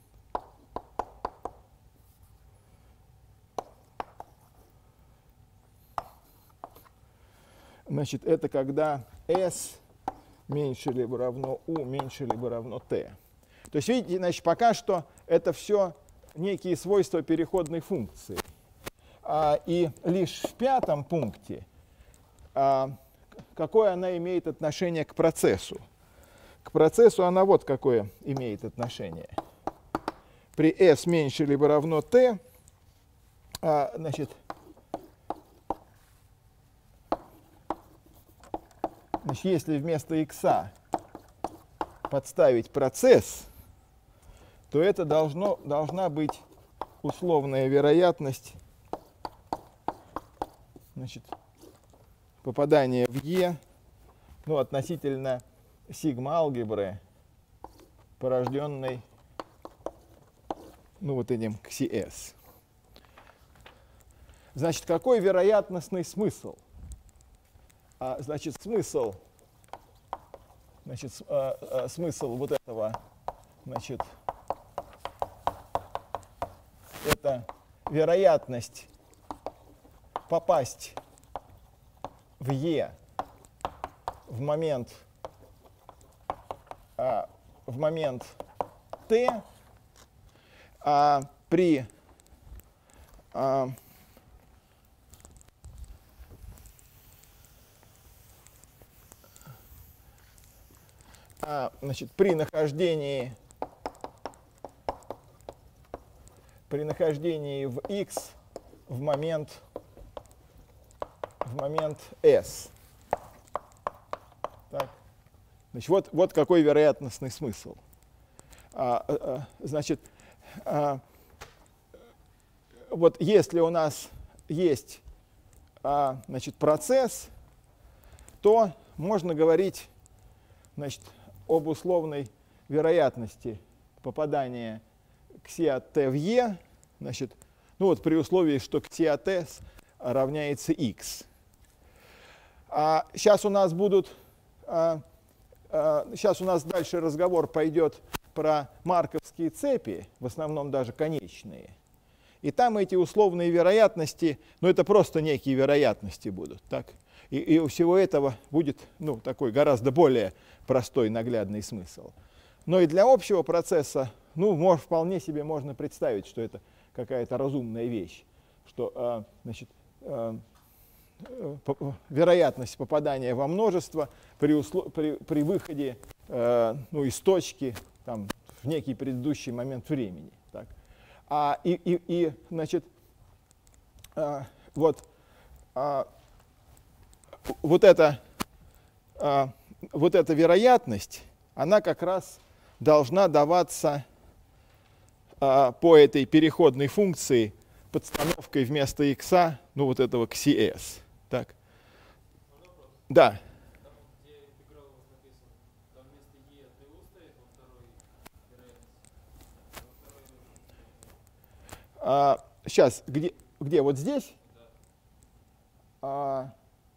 Значит, это когда S меньше либо равно U, меньше либо равно T. То есть, видите, значит, пока что это все некие свойства переходной функции. И лишь в пятом пункте, какое она имеет отношение к процессу. К процессу она вот какое имеет отношение. При S меньше либо равно T, значит, если вместо x подставить процесс, то это должна быть условная вероятность, значит, попадания в E, ну, относительно сигма-алгебры, порожденной, ну, вот этим XS. Значит, какой вероятностный смысл? Значит, смысл вот этого, значит, это вероятность попасть в E в момент T при значит, при нахождении в x в момент S. Так. Значит, вот какой вероятностный смысл. Значит, вот если у нас есть значит, процесс, то можно говорить, значит, об условной вероятности попадания кси от t в e, значит, ну вот при условии, что кси от s равняется x. Сейчас у нас дальше разговор пойдет про марковские цепи, в основном даже конечные. И там эти условные вероятности, ну это просто некие вероятности будут, так? И у всего этого будет, ну, такой гораздо более простой наглядный смысл. Но и для общего процесса, ну, вполне себе можно представить, что это какая-то разумная вещь, что, значит, вероятность попадания во множество при выходе ну, из точки там, в некий предыдущий момент времени. Так. Значит, вот эта вероятность, она как раз должна даваться по этой переходной функции подстановкой вместо x, ну вот этого кси-s. Так. Да. Там, где интеграл у вас написан, там вместо e ду стоит во второй вероятности. Сейчас, где? Вот здесь? Да.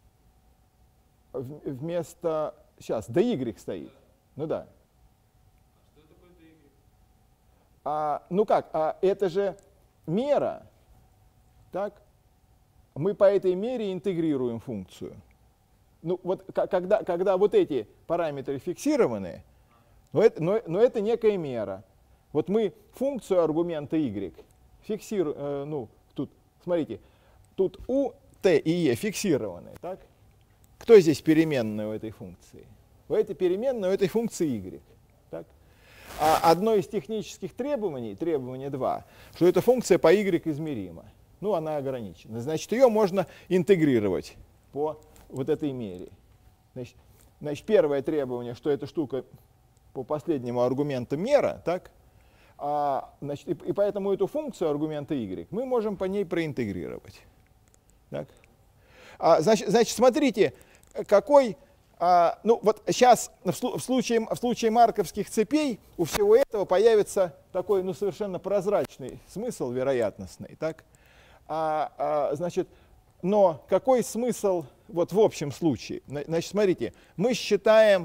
Вместо... Сейчас, dy стоит. Да. Ну да. Что такое dy? Ну как, это же мера. Так? Мы по этой мере интегрируем функцию. Ну вот когда вот эти параметры фиксированы, но это некая мера. Вот мы функцию аргумента y фиксируем, ну тут, смотрите, тут u, t и e фиксированы, так? Кто здесь переменная у этой функции? У этой переменной у этой функции y. Так? Одно из технических требований, требование 2, что эта функция по y измерима. Ну, она ограничена. Значит, ее можно интегрировать по вот этой мере. Значит, первое требование, что эта штука по последнему аргументу мера, так? Значит, и поэтому эту функцию аргумента y мы можем по ней проинтегрировать. Так? Значит, смотрите, какой... ну, вот сейчас в случае марковских цепей у всего этого появится такой, ну, совершенно прозрачный смысл вероятностный, так? Значит, но какой смысл вот в общем случае? Значит, смотрите, мы считаем,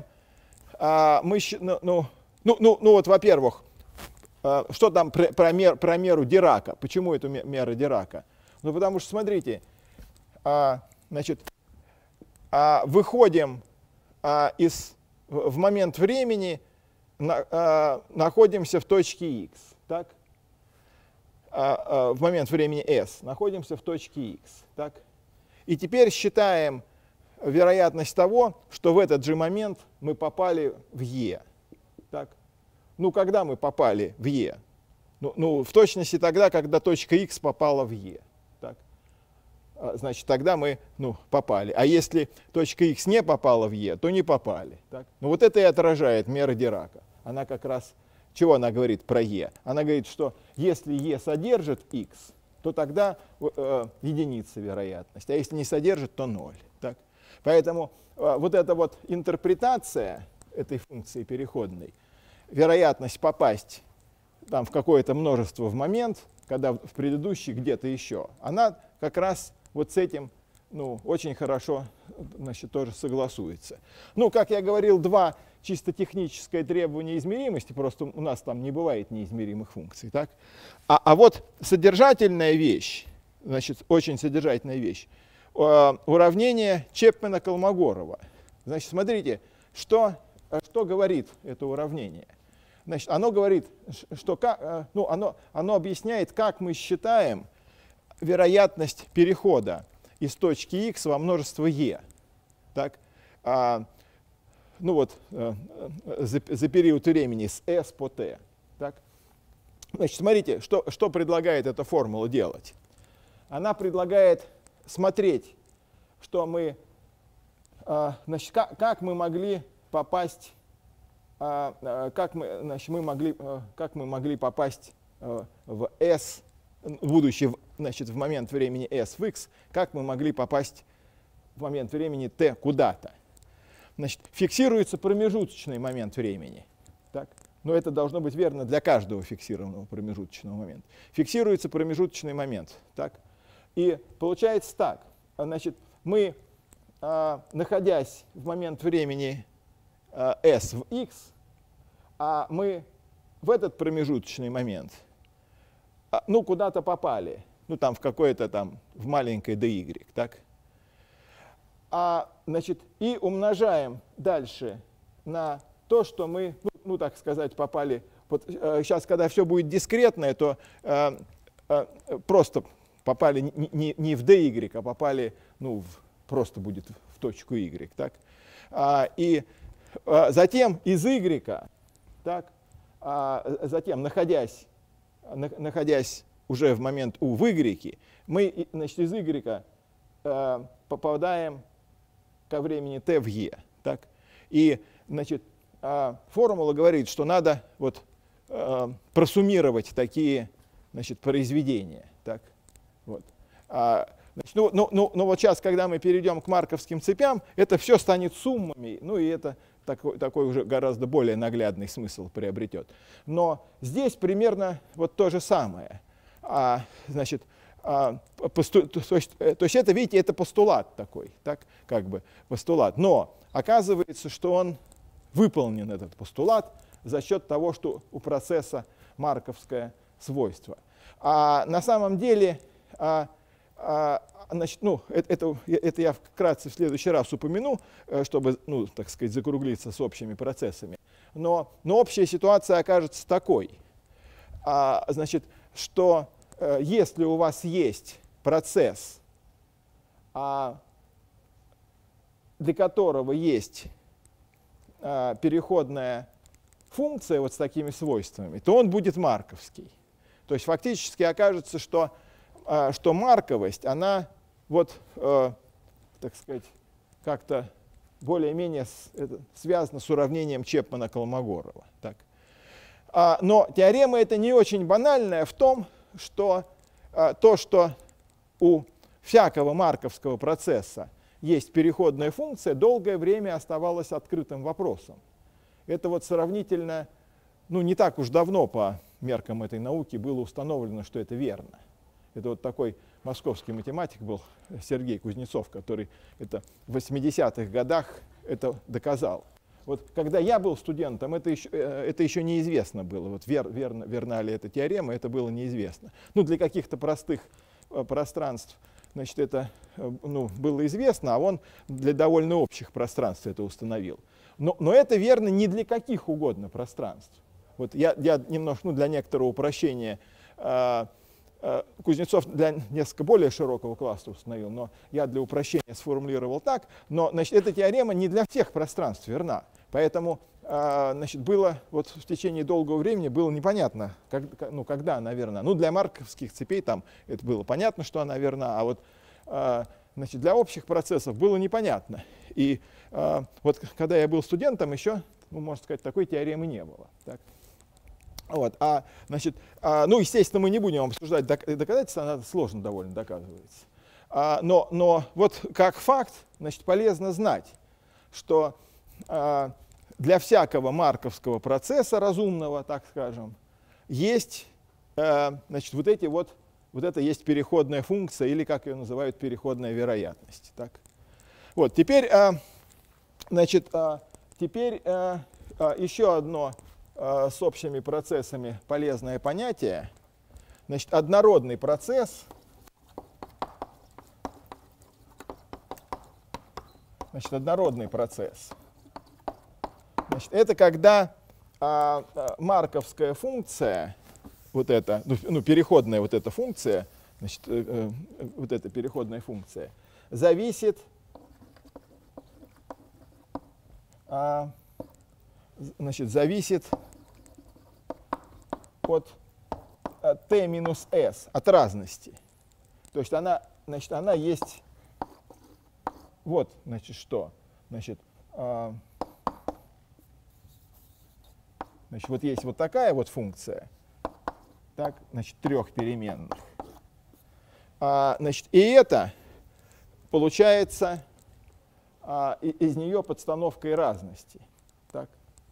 ну вот, во-первых, что там про меру Дирака? Почему это мера Дирака? Ну, потому что, смотрите, значит, выходим в момент времени, находимся в точке x, так? В момент времени s находимся в точке x. Так? И теперь считаем вероятность того, что в этот же момент мы попали в e. Так? Ну, когда мы попали в e? Ну, в точности тогда, когда точка x попала в e. Так? Значит, тогда мы попали. А если точка x не попала в e, то не попали. Так? Ну, вот это и отражает мера Дирака. Она как раз... Чего она говорит про e? Она говорит, что если e содержит x, то тогда единица вероятность, а если не содержит, то 0. Так? Поэтому вот эта вот интерпретация этой функции переходной, вероятность попасть там, в какое-то множество в момент, когда в предыдущий где-то еще, она как раз вот с этим очень хорошо, значит, тоже согласуется. Ну, как я говорил, два чисто техническое требование измеримости, просто у нас там не бывает неизмеримых функций. Так? А вот содержательная вещь, значит, очень содержательная вещь, уравнение Чепмена-Колмогорова. Значит, смотрите, что говорит это уравнение. Значит, оно говорит, что оно объясняет, как мы считаем вероятность перехода из точки x во множество e. Так? Ну вот, за период времени с s по t. Так? Значит, смотрите, что предлагает эта формула делать. Она предлагает смотреть, что мы, значит, как мы могли попасть, как мы могли попасть в s, будучи значит, в момент времени s в x, как мы могли попасть в момент времени t куда-то. Значит, фиксируется промежуточный момент времени. Так? Но это должно быть верно для каждого фиксированного промежуточного момента. Фиксируется промежуточный момент. Так? И получается так. Значит, мы, находясь в момент времени s в x, мы в этот промежуточный момент ну, куда-то попали. Ну, там в какое-то там, в маленькое dy. Так? Значит, и умножаем дальше на то, что мы, ну так сказать, попали. Вот, сейчас, когда все будет дискретное, то просто попали не в dy, а попали, ну, просто будет в точку y. Так? И затем из y, так, затем, находясь уже в момент u в y, мы, значит, из y попадаем ко времени t в e. Так? И, значит, формула говорит, что надо вот, просуммировать такие, значит, произведения. Так? Вот. Значит, ну вот сейчас, когда мы перейдем к марковским цепям, это все станет суммами, ну и это такой уже гораздо более наглядный смысл приобретет. Но здесь примерно вот то же самое. Значит, то есть это, видите, это постулат такой, так, как бы постулат. Но оказывается, что он выполнен, этот постулат, за счет того, что у процесса марковское свойство. На самом деле, значит, ну, это я вкратце в следующий раз упомяну, чтобы, ну, так сказать, закруглиться с общими процессами. Но общая ситуация окажется такой, значит, что если у вас есть процесс, для которого есть переходная функция вот с такими свойствами, то он будет марковский. То есть фактически окажется, что марковость, она вот, так сказать, как-то более-менее связана с уравнением Чепмана-Колмогорова. Так. Но теорема эта не очень банальная в том, что то, что у всякого марковского процесса есть переходная функция, долгое время оставалось открытым вопросом. Это вот сравнительно, ну не так уж давно по меркам этой науки было установлено, что это верно. Это вот такой московский математик был Сергей Кузнецов, который это в 80-х годах это доказал. Вот когда я был студентом, это еще неизвестно было. Вот верна ли эта теорема, это было неизвестно. Ну, для каких-то простых пространств, значит, это было известно, а он для довольно общих пространств это установил. Но это верно не для каких угодно пространств. Вот я немножко, для некоторого упрощения, Кузнецов для несколько более широкого класса установил, но я для упрощения сформулировал так. Но, значит, эта теорема не для всех пространств верна. Поэтому, значит, было вот в течение долгого времени было непонятно, когда она верна. Ну, для марковских цепей там это было понятно, что она верна, а вот, значит, для общих процессов было непонятно. И вот когда я был студентом, еще, можно сказать, такой теоремы не было. Так. Вот, значит, ну, естественно, мы не будем обсуждать доказательства, она сложно довольно доказывается. Но вот как факт, значит, полезно знать, что для всякого марковского процесса разумного, так скажем, есть, значит, вот это есть переходная функция, или, как ее называют, переходная вероятность. Так? Вот, теперь, значит, еще одно с общими процессами полезное понятие. Значит, однородный процесс. Значит, однородный процесс. Значит, это когда марковская функция, вот эта, переходная вот эта функция, значит, вот эта переходная функция, зависит от t минус s, от разности. То есть она есть, вот, значит, что? Значит, вот есть вот такая вот функция, так, значит, трех переменных. Значит, и это получается из нее подстановкой разности. Так.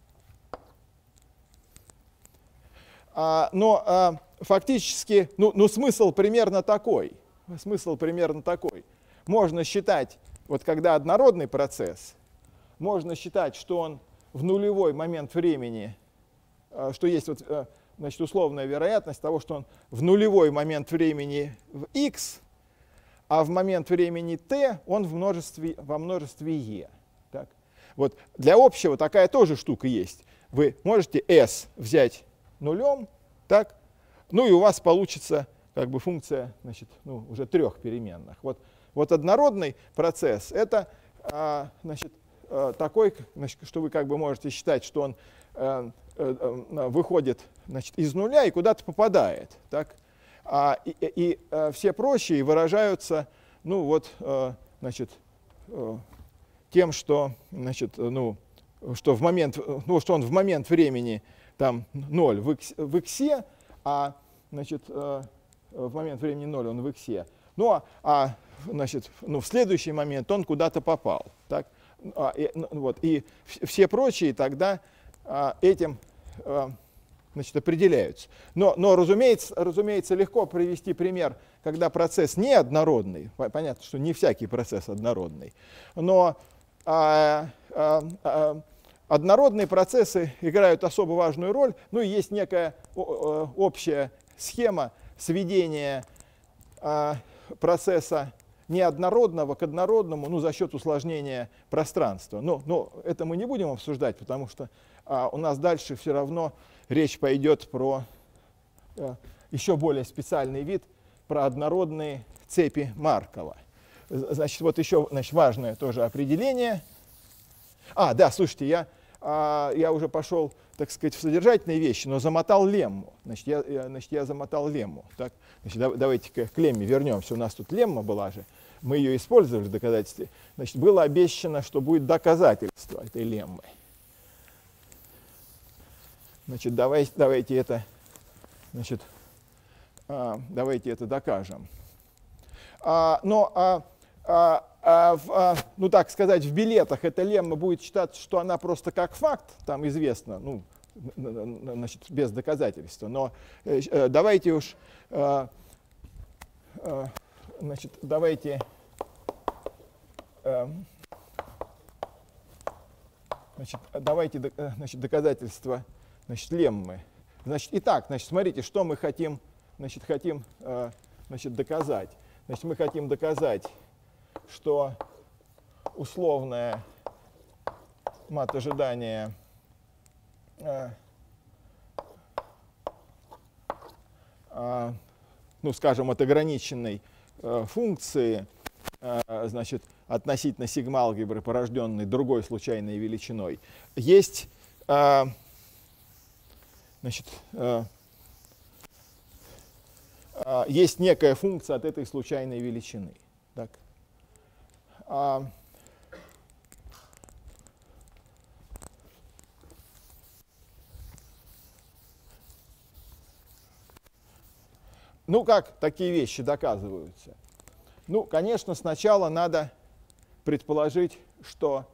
Но фактически, смысл примерно такой. Смысл примерно такой. Можно считать, вот когда однородный процесс, можно считать, что он в нулевой момент времени, что есть вот, значит, условная вероятность того, что он в нулевой момент времени в x, а в момент времени t он во множестве e. Так. Вот для общего такая тоже штука есть. Вы можете s взять нулем, так, ну и у вас получится как бы функция, значит, уже трех переменных. Вот однородный процесс — это значит, такой, значит, что вы как бы можете считать, что он выходит, значит, из нуля и куда-то попадает. Так? И все прочие выражаются, значит, тем, что, значит, что он в момент времени там 0 в иксе, значит, в момент времени 0 он в иксе. Значит, в следующий момент он куда-то попал. Так? И все прочие тогда этим, значит, определяются. Но разумеется, легко привести пример, когда процесс неоднородный. Понятно, что не всякий процесс однородный. Но однородные процессы играют особо важную роль. Ну и есть некая общая схема сведения процесса неоднородного к однородному, за счет усложнения пространства. Но это мы не будем обсуждать, потому что у нас дальше все равно речь пойдет про еще более специальный вид, про однородные цепи Маркова. Значит, вот еще, значит, важное тоже определение. Да, слушайте, я уже пошел, так сказать, в содержательные вещи, но замотал лемму. Значит, я замотал лемму. Так? Значит, давайте-ка к лемме вернемся. У нас тут лемма была же. Мы ее использовали в доказательстве. Значит, было обещано, что будет доказательство этой леммы. Значит, давайте это докажем. Так сказать, в билетах эта лемма будет считаться, что она просто как факт, там известно, значит, без доказательства. Но давайте уж, значит, давайте доказательства, значит, леммы. Значит, итак, значит, смотрите, что мы хотим доказать. Значит, мы хотим доказать, что условная мат ожидания скажем, от ограниченной функции, значит, относительно сигма-алгебры, порожденной другой случайной величиной, есть, значит, есть некая функция от этой случайной величины. Так? Как такие вещи доказываются? Конечно, сначала надо предположить, что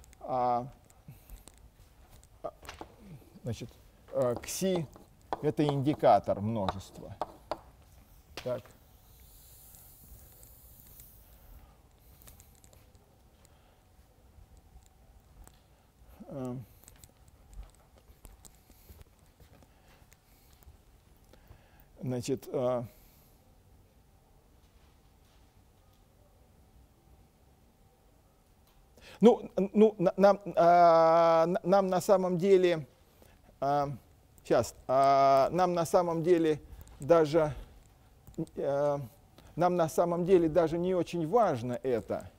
значит, кси — это индикатор множества. Так. Значит, нам на самом деле нам на самом деле даже не очень важно это.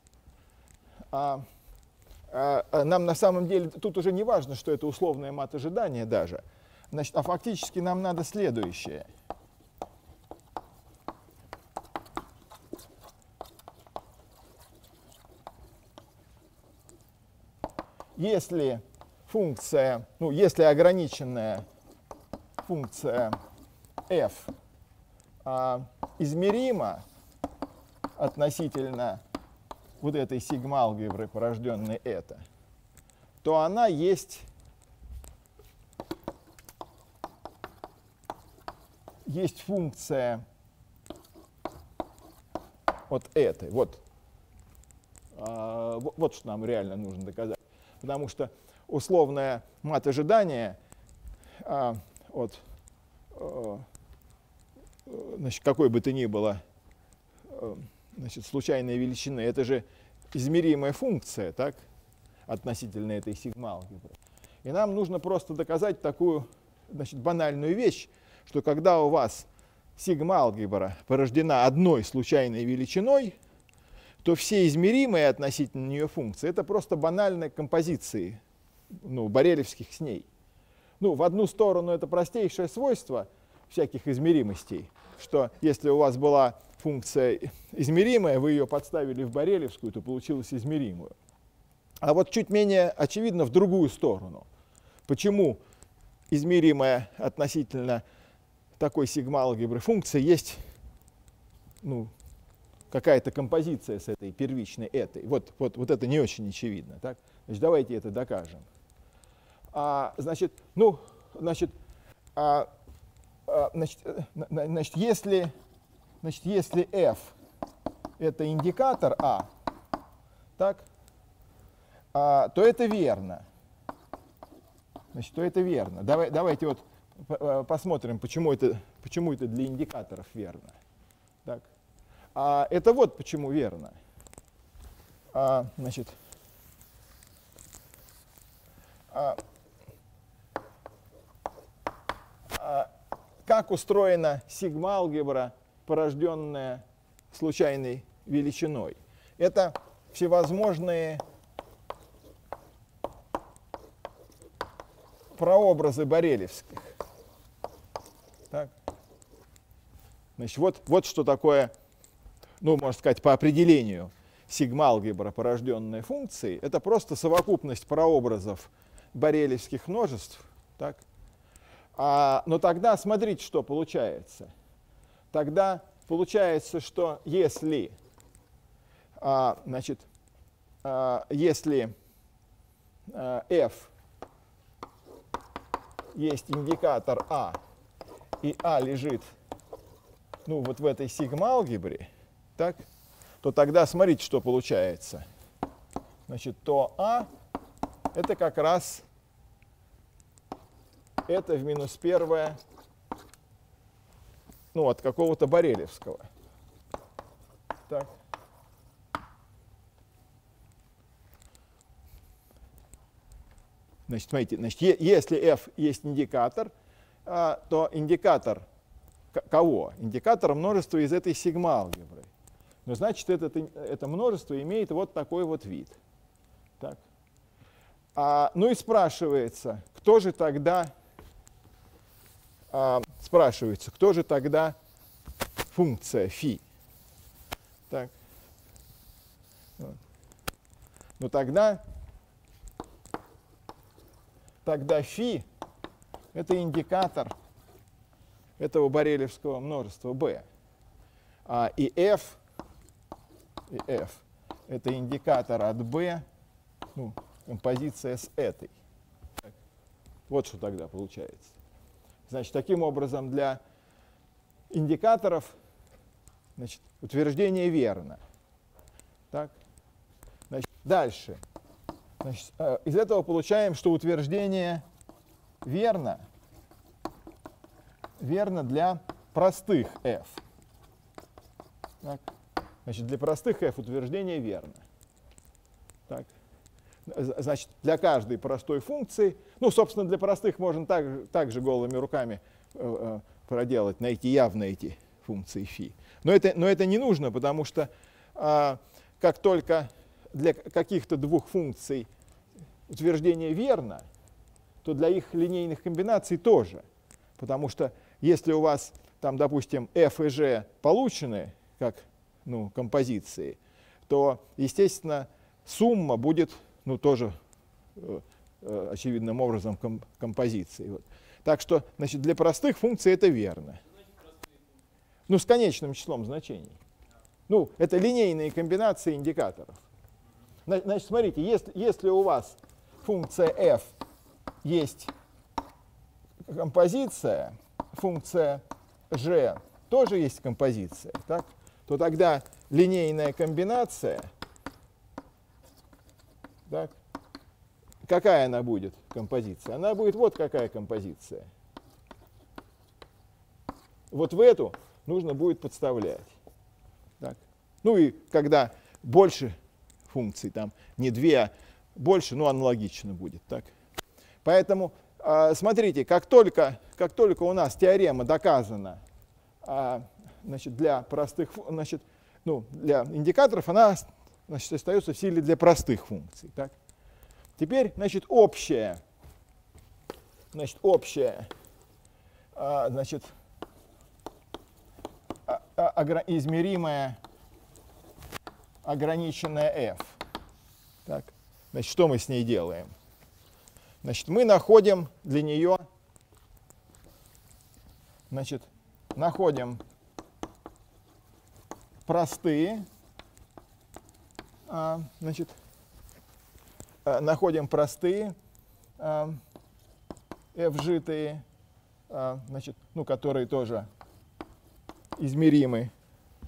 Нам на самом деле тут уже не важно, что это условная мат ожидания даже. Значит, а фактически нам надо следующее. Если функция, если ограниченная функция f измерима, относительно вот этой сигма-алгебры, порожденной это, то она есть функция вот этой. Вот что нам реально нужно доказать. Потому что условная мат ожидания значит, какой бы то ни было значит, случайной величины, это же измеримая функция, так, относительно этой сигма-алгебры. И нам нужно просто доказать такую, значит, банальную вещь, что когда у вас сигма-алгебра порождена одной случайной величиной, то все измеримые относительно нее функции — это просто банальные композиции, борелевских с ней. В одну сторону это простейшее свойство всяких измеримостей, что если у вас была функция измеримая, вы ее подставили в борелевскую, то получилось измеримую. А вот чуть менее очевидно в другую сторону. Почему измеримая относительно такой сигма-алгебры функции есть какая-то композиция с этой первичной этой. Вот это не очень очевидно. Так? Значит, давайте это докажем. Значит, если f это индикатор А, так, то это верно. Значит, то это верно. Давайте вот посмотрим, почему это для индикаторов верно. Так. Это вот почему верно. Значит, как устроена сигма-алгебра, порожденная случайной величиной? Это всевозможные прообразы борелевских. Так. Значит, вот что такое, можно сказать, по определению сигма-алгебра, порожденная функцией. Это просто совокупность прообразов борелевских множеств. Так. Но тогда смотрите, что получается. Тогда получается, что если f есть индикатор А, и А лежит вот в этой сигма-алгебре, так, то тогда смотрите, что получается. Значит, то А это как раз это в минус первое от какого-то борелевского. Так. Значит, смотрите, если f есть индикатор, то индикатор кого? Индикатор множества из этой сигма-алгебры. Но значит, это множество имеет вот такой вот вид. Так. И спрашивается, кто же тогда функция φ? Так. Тогда φ это индикатор этого борелевского множества b. И f это индикатор от b, композиция с этой. Так. Вот что тогда получается. Значит, таким образом, для индикаторов утверждение верно. Так. Значит, дальше. Значит, из этого получаем, что утверждение верно для простых f. Так. Значит, для простых f утверждение верно. Так. Значит, для каждой простой функции, собственно, для простых можно также голыми руками проделать, найти явно эти функции φ. Но это не нужно, потому что как только для каких-то двух функций утверждение верно, то для их линейных комбинаций тоже. Потому что если у вас, там, допустим, f и g получены как композиции, то, естественно, сумма будет тоже очевидным образом композицией. Вот. Так что, значит, для простых функций это верно. С конечным числом значений. Ну, это линейные комбинации индикаторов. Значит, смотрите, если у вас функция f есть композиция, функция g тоже есть композиция, так, то тогда линейная комбинация, так, какая она будет композиция? Она будет вот какая композиция. Вот в эту нужно будет подставлять. Так. Ну и когда больше функций, там не две, а больше, ну аналогично будет. Так. Поэтому смотрите, как только у нас теорема доказана, значит, для простых, значит, ну, для индикаторов, она, значит, остается в силе для простых функций. Так. Теперь, значит, общая, значит, измеримая ограниченная f. Так. Значит, что мы с ней делаем? Значит, мы находим для нее, значит, находим простые, значит, находим простые f-житые, значит, ну, которые тоже измеримы.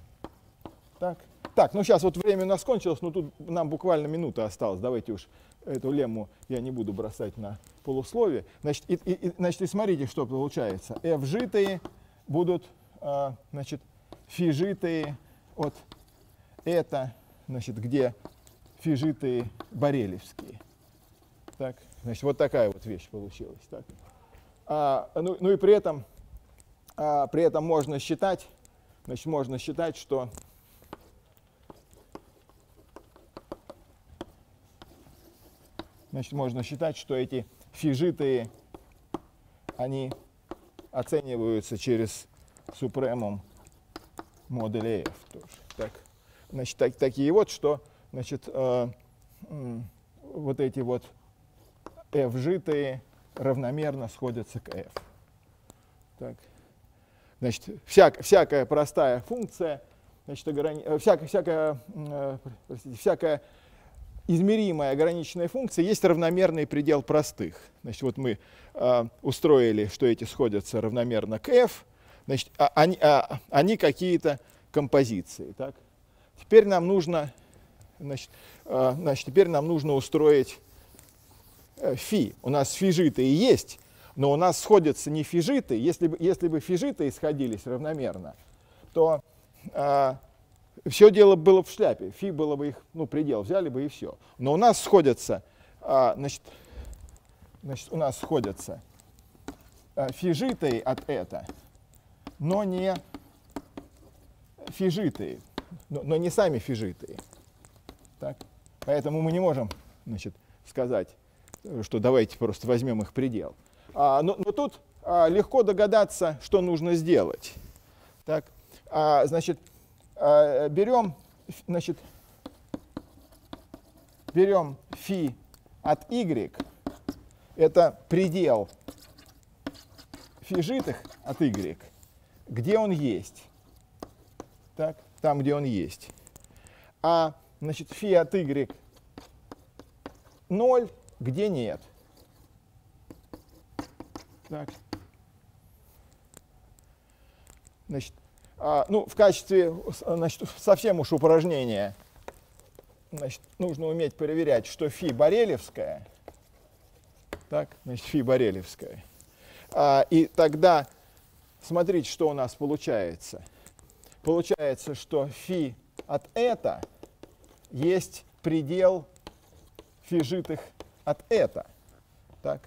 Так, ну сейчас вот время у нас кончилось, но тут нам буквально минута осталась. Давайте уж эту лемму я не буду бросать на полусловие. Значит, значит, смотрите, что получается. f-житые будут, значит, фи-житые от это, значит, где фи-житые борелевские. Так, значит, вот такая вот вещь получилась. Так. Ну и при этом можно считать, значит, что эти фи-житые, они оцениваются через супремум модуля f тоже. Так. Значит, такие вот, что, значит, вот эти вот f-житые равномерно сходятся к f. Так. Значит, всякая простая функция, значит, всякая измеримая ограниченная функция есть равномерный предел простых. Значит, вот мы устроили, что эти сходятся равномерно к f, значит, они какие-то композиции. Так? Теперь нам нужно, устроить фи. У нас фи-житые есть, но у нас сходятся не фи-житые. Если бы фи-житые сходились равномерно, то все дело было в шляпе. Фи было бы их, ну, предел, взяли бы и все. Но у нас сходятся, значит, у нас сходятся фи-житые от это, но не фи-житые, но не сами фи-житые. Так? Поэтому мы не можем, значит, сказать, что давайте просто возьмем их предел. Но тут легко догадаться, что нужно сделать. Так? Значит, берем фи от y, это предел фи-житых от y, где он есть. Так? Там, где он есть. Значит, фи от y 0, где нет. Так. Значит, ну, в качестве, значит, совсем уж упражнения, значит, нужно уметь проверять, что фи борелевская. Так, значит, фи борелевская. И тогда смотрите, что у нас получается. Получается, что фи от это есть предел фи-житых от это. Так,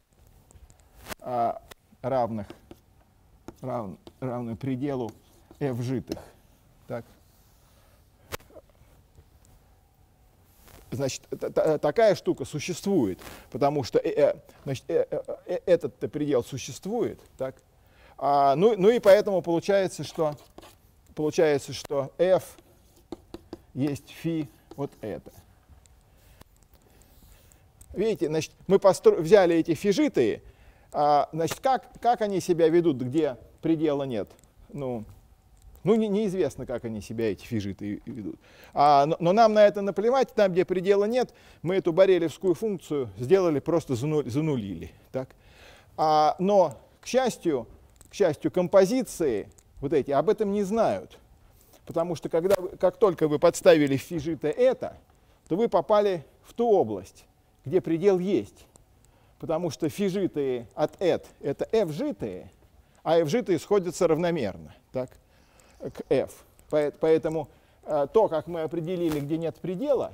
равный пределу f-житых. Так. Значит, такая штука существует, потому что этот предел существует. Так. Ну и поэтому получается, что f есть фи вот это. Видите, значит, мы взяли эти фи-житые, значит, как они себя ведут, где предела нет? Ну, Ну, неизвестно, как они себя, эти фижиты, ведут. Но нам на это наплевать, там, где предела нет, мы эту борелевскую функцию сделали, просто занулили. Так? Но, к счастью, композиции вот эти об этом не знают. Потому что как только вы подставили фижиты это, то вы попали в ту область, где предел есть. Потому что фижитые от это f-житые, а f-житые сходятся равномерно, так, к f. Поэтому то, как мы определили, где нет предела,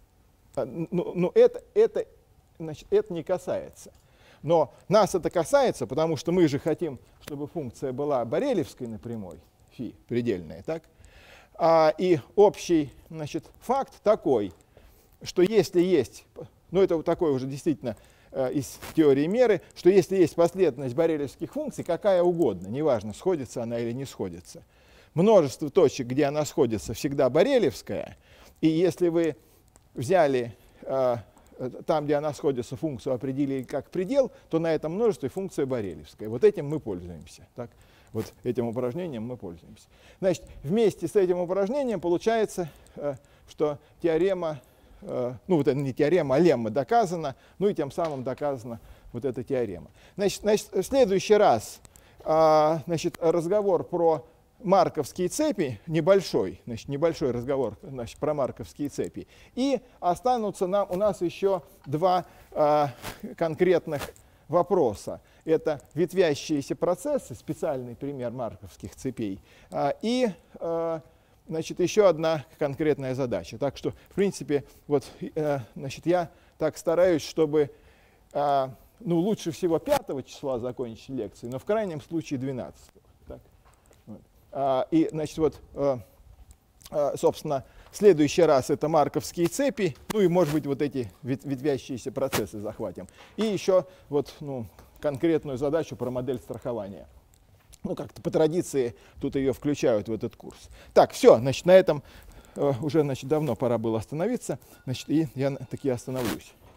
это не касается. Но нас это касается, потому что мы же хотим, чтобы функция была борелевской напрямой, фи, предельная, так? И общий, значит, факт такой, что если есть, ну это вот такой уже действительно из теории меры, что если есть последовательность борелевских функций, какая угодно, неважно, сходится она или не сходится, множество точек, где она сходится, всегда борелевская, и если вы взяли там, где она сходится, функцию определили как предел, то на этом множестве функция борелевская. Вот этим мы пользуемся. Так? Вот этим упражнением мы пользуемся. Значит, вместе с этим упражнением получается, что теорема, ну вот это не теорема, а лемма доказана, ну и тем самым доказана вот эта теорема. Значит, в следующий раз значит, разговор про марковские цепи, небольшой разговор, значит, про марковские цепи. И останутся у нас еще два конкретных вопроса. Это ветвящиеся процессы, специальный пример марковских цепей, и значит, еще одна конкретная задача. Так что, в принципе, вот, значит, я так стараюсь, чтобы ну, лучше всего 5 числа закончить лекции, но в крайнем случае 12. Так? И, значит, вот, собственно, в следующий раз это марковские цепи, ну и, может быть, вот эти ветвящиеся процессы захватим. И еще вот, ну, конкретную задачу про модель страхования. Ну, как-то по традиции тут ее включают в этот курс. Так, все, значит, на этом уже, значит, давно пора было остановиться, значит, и я таки остановлюсь.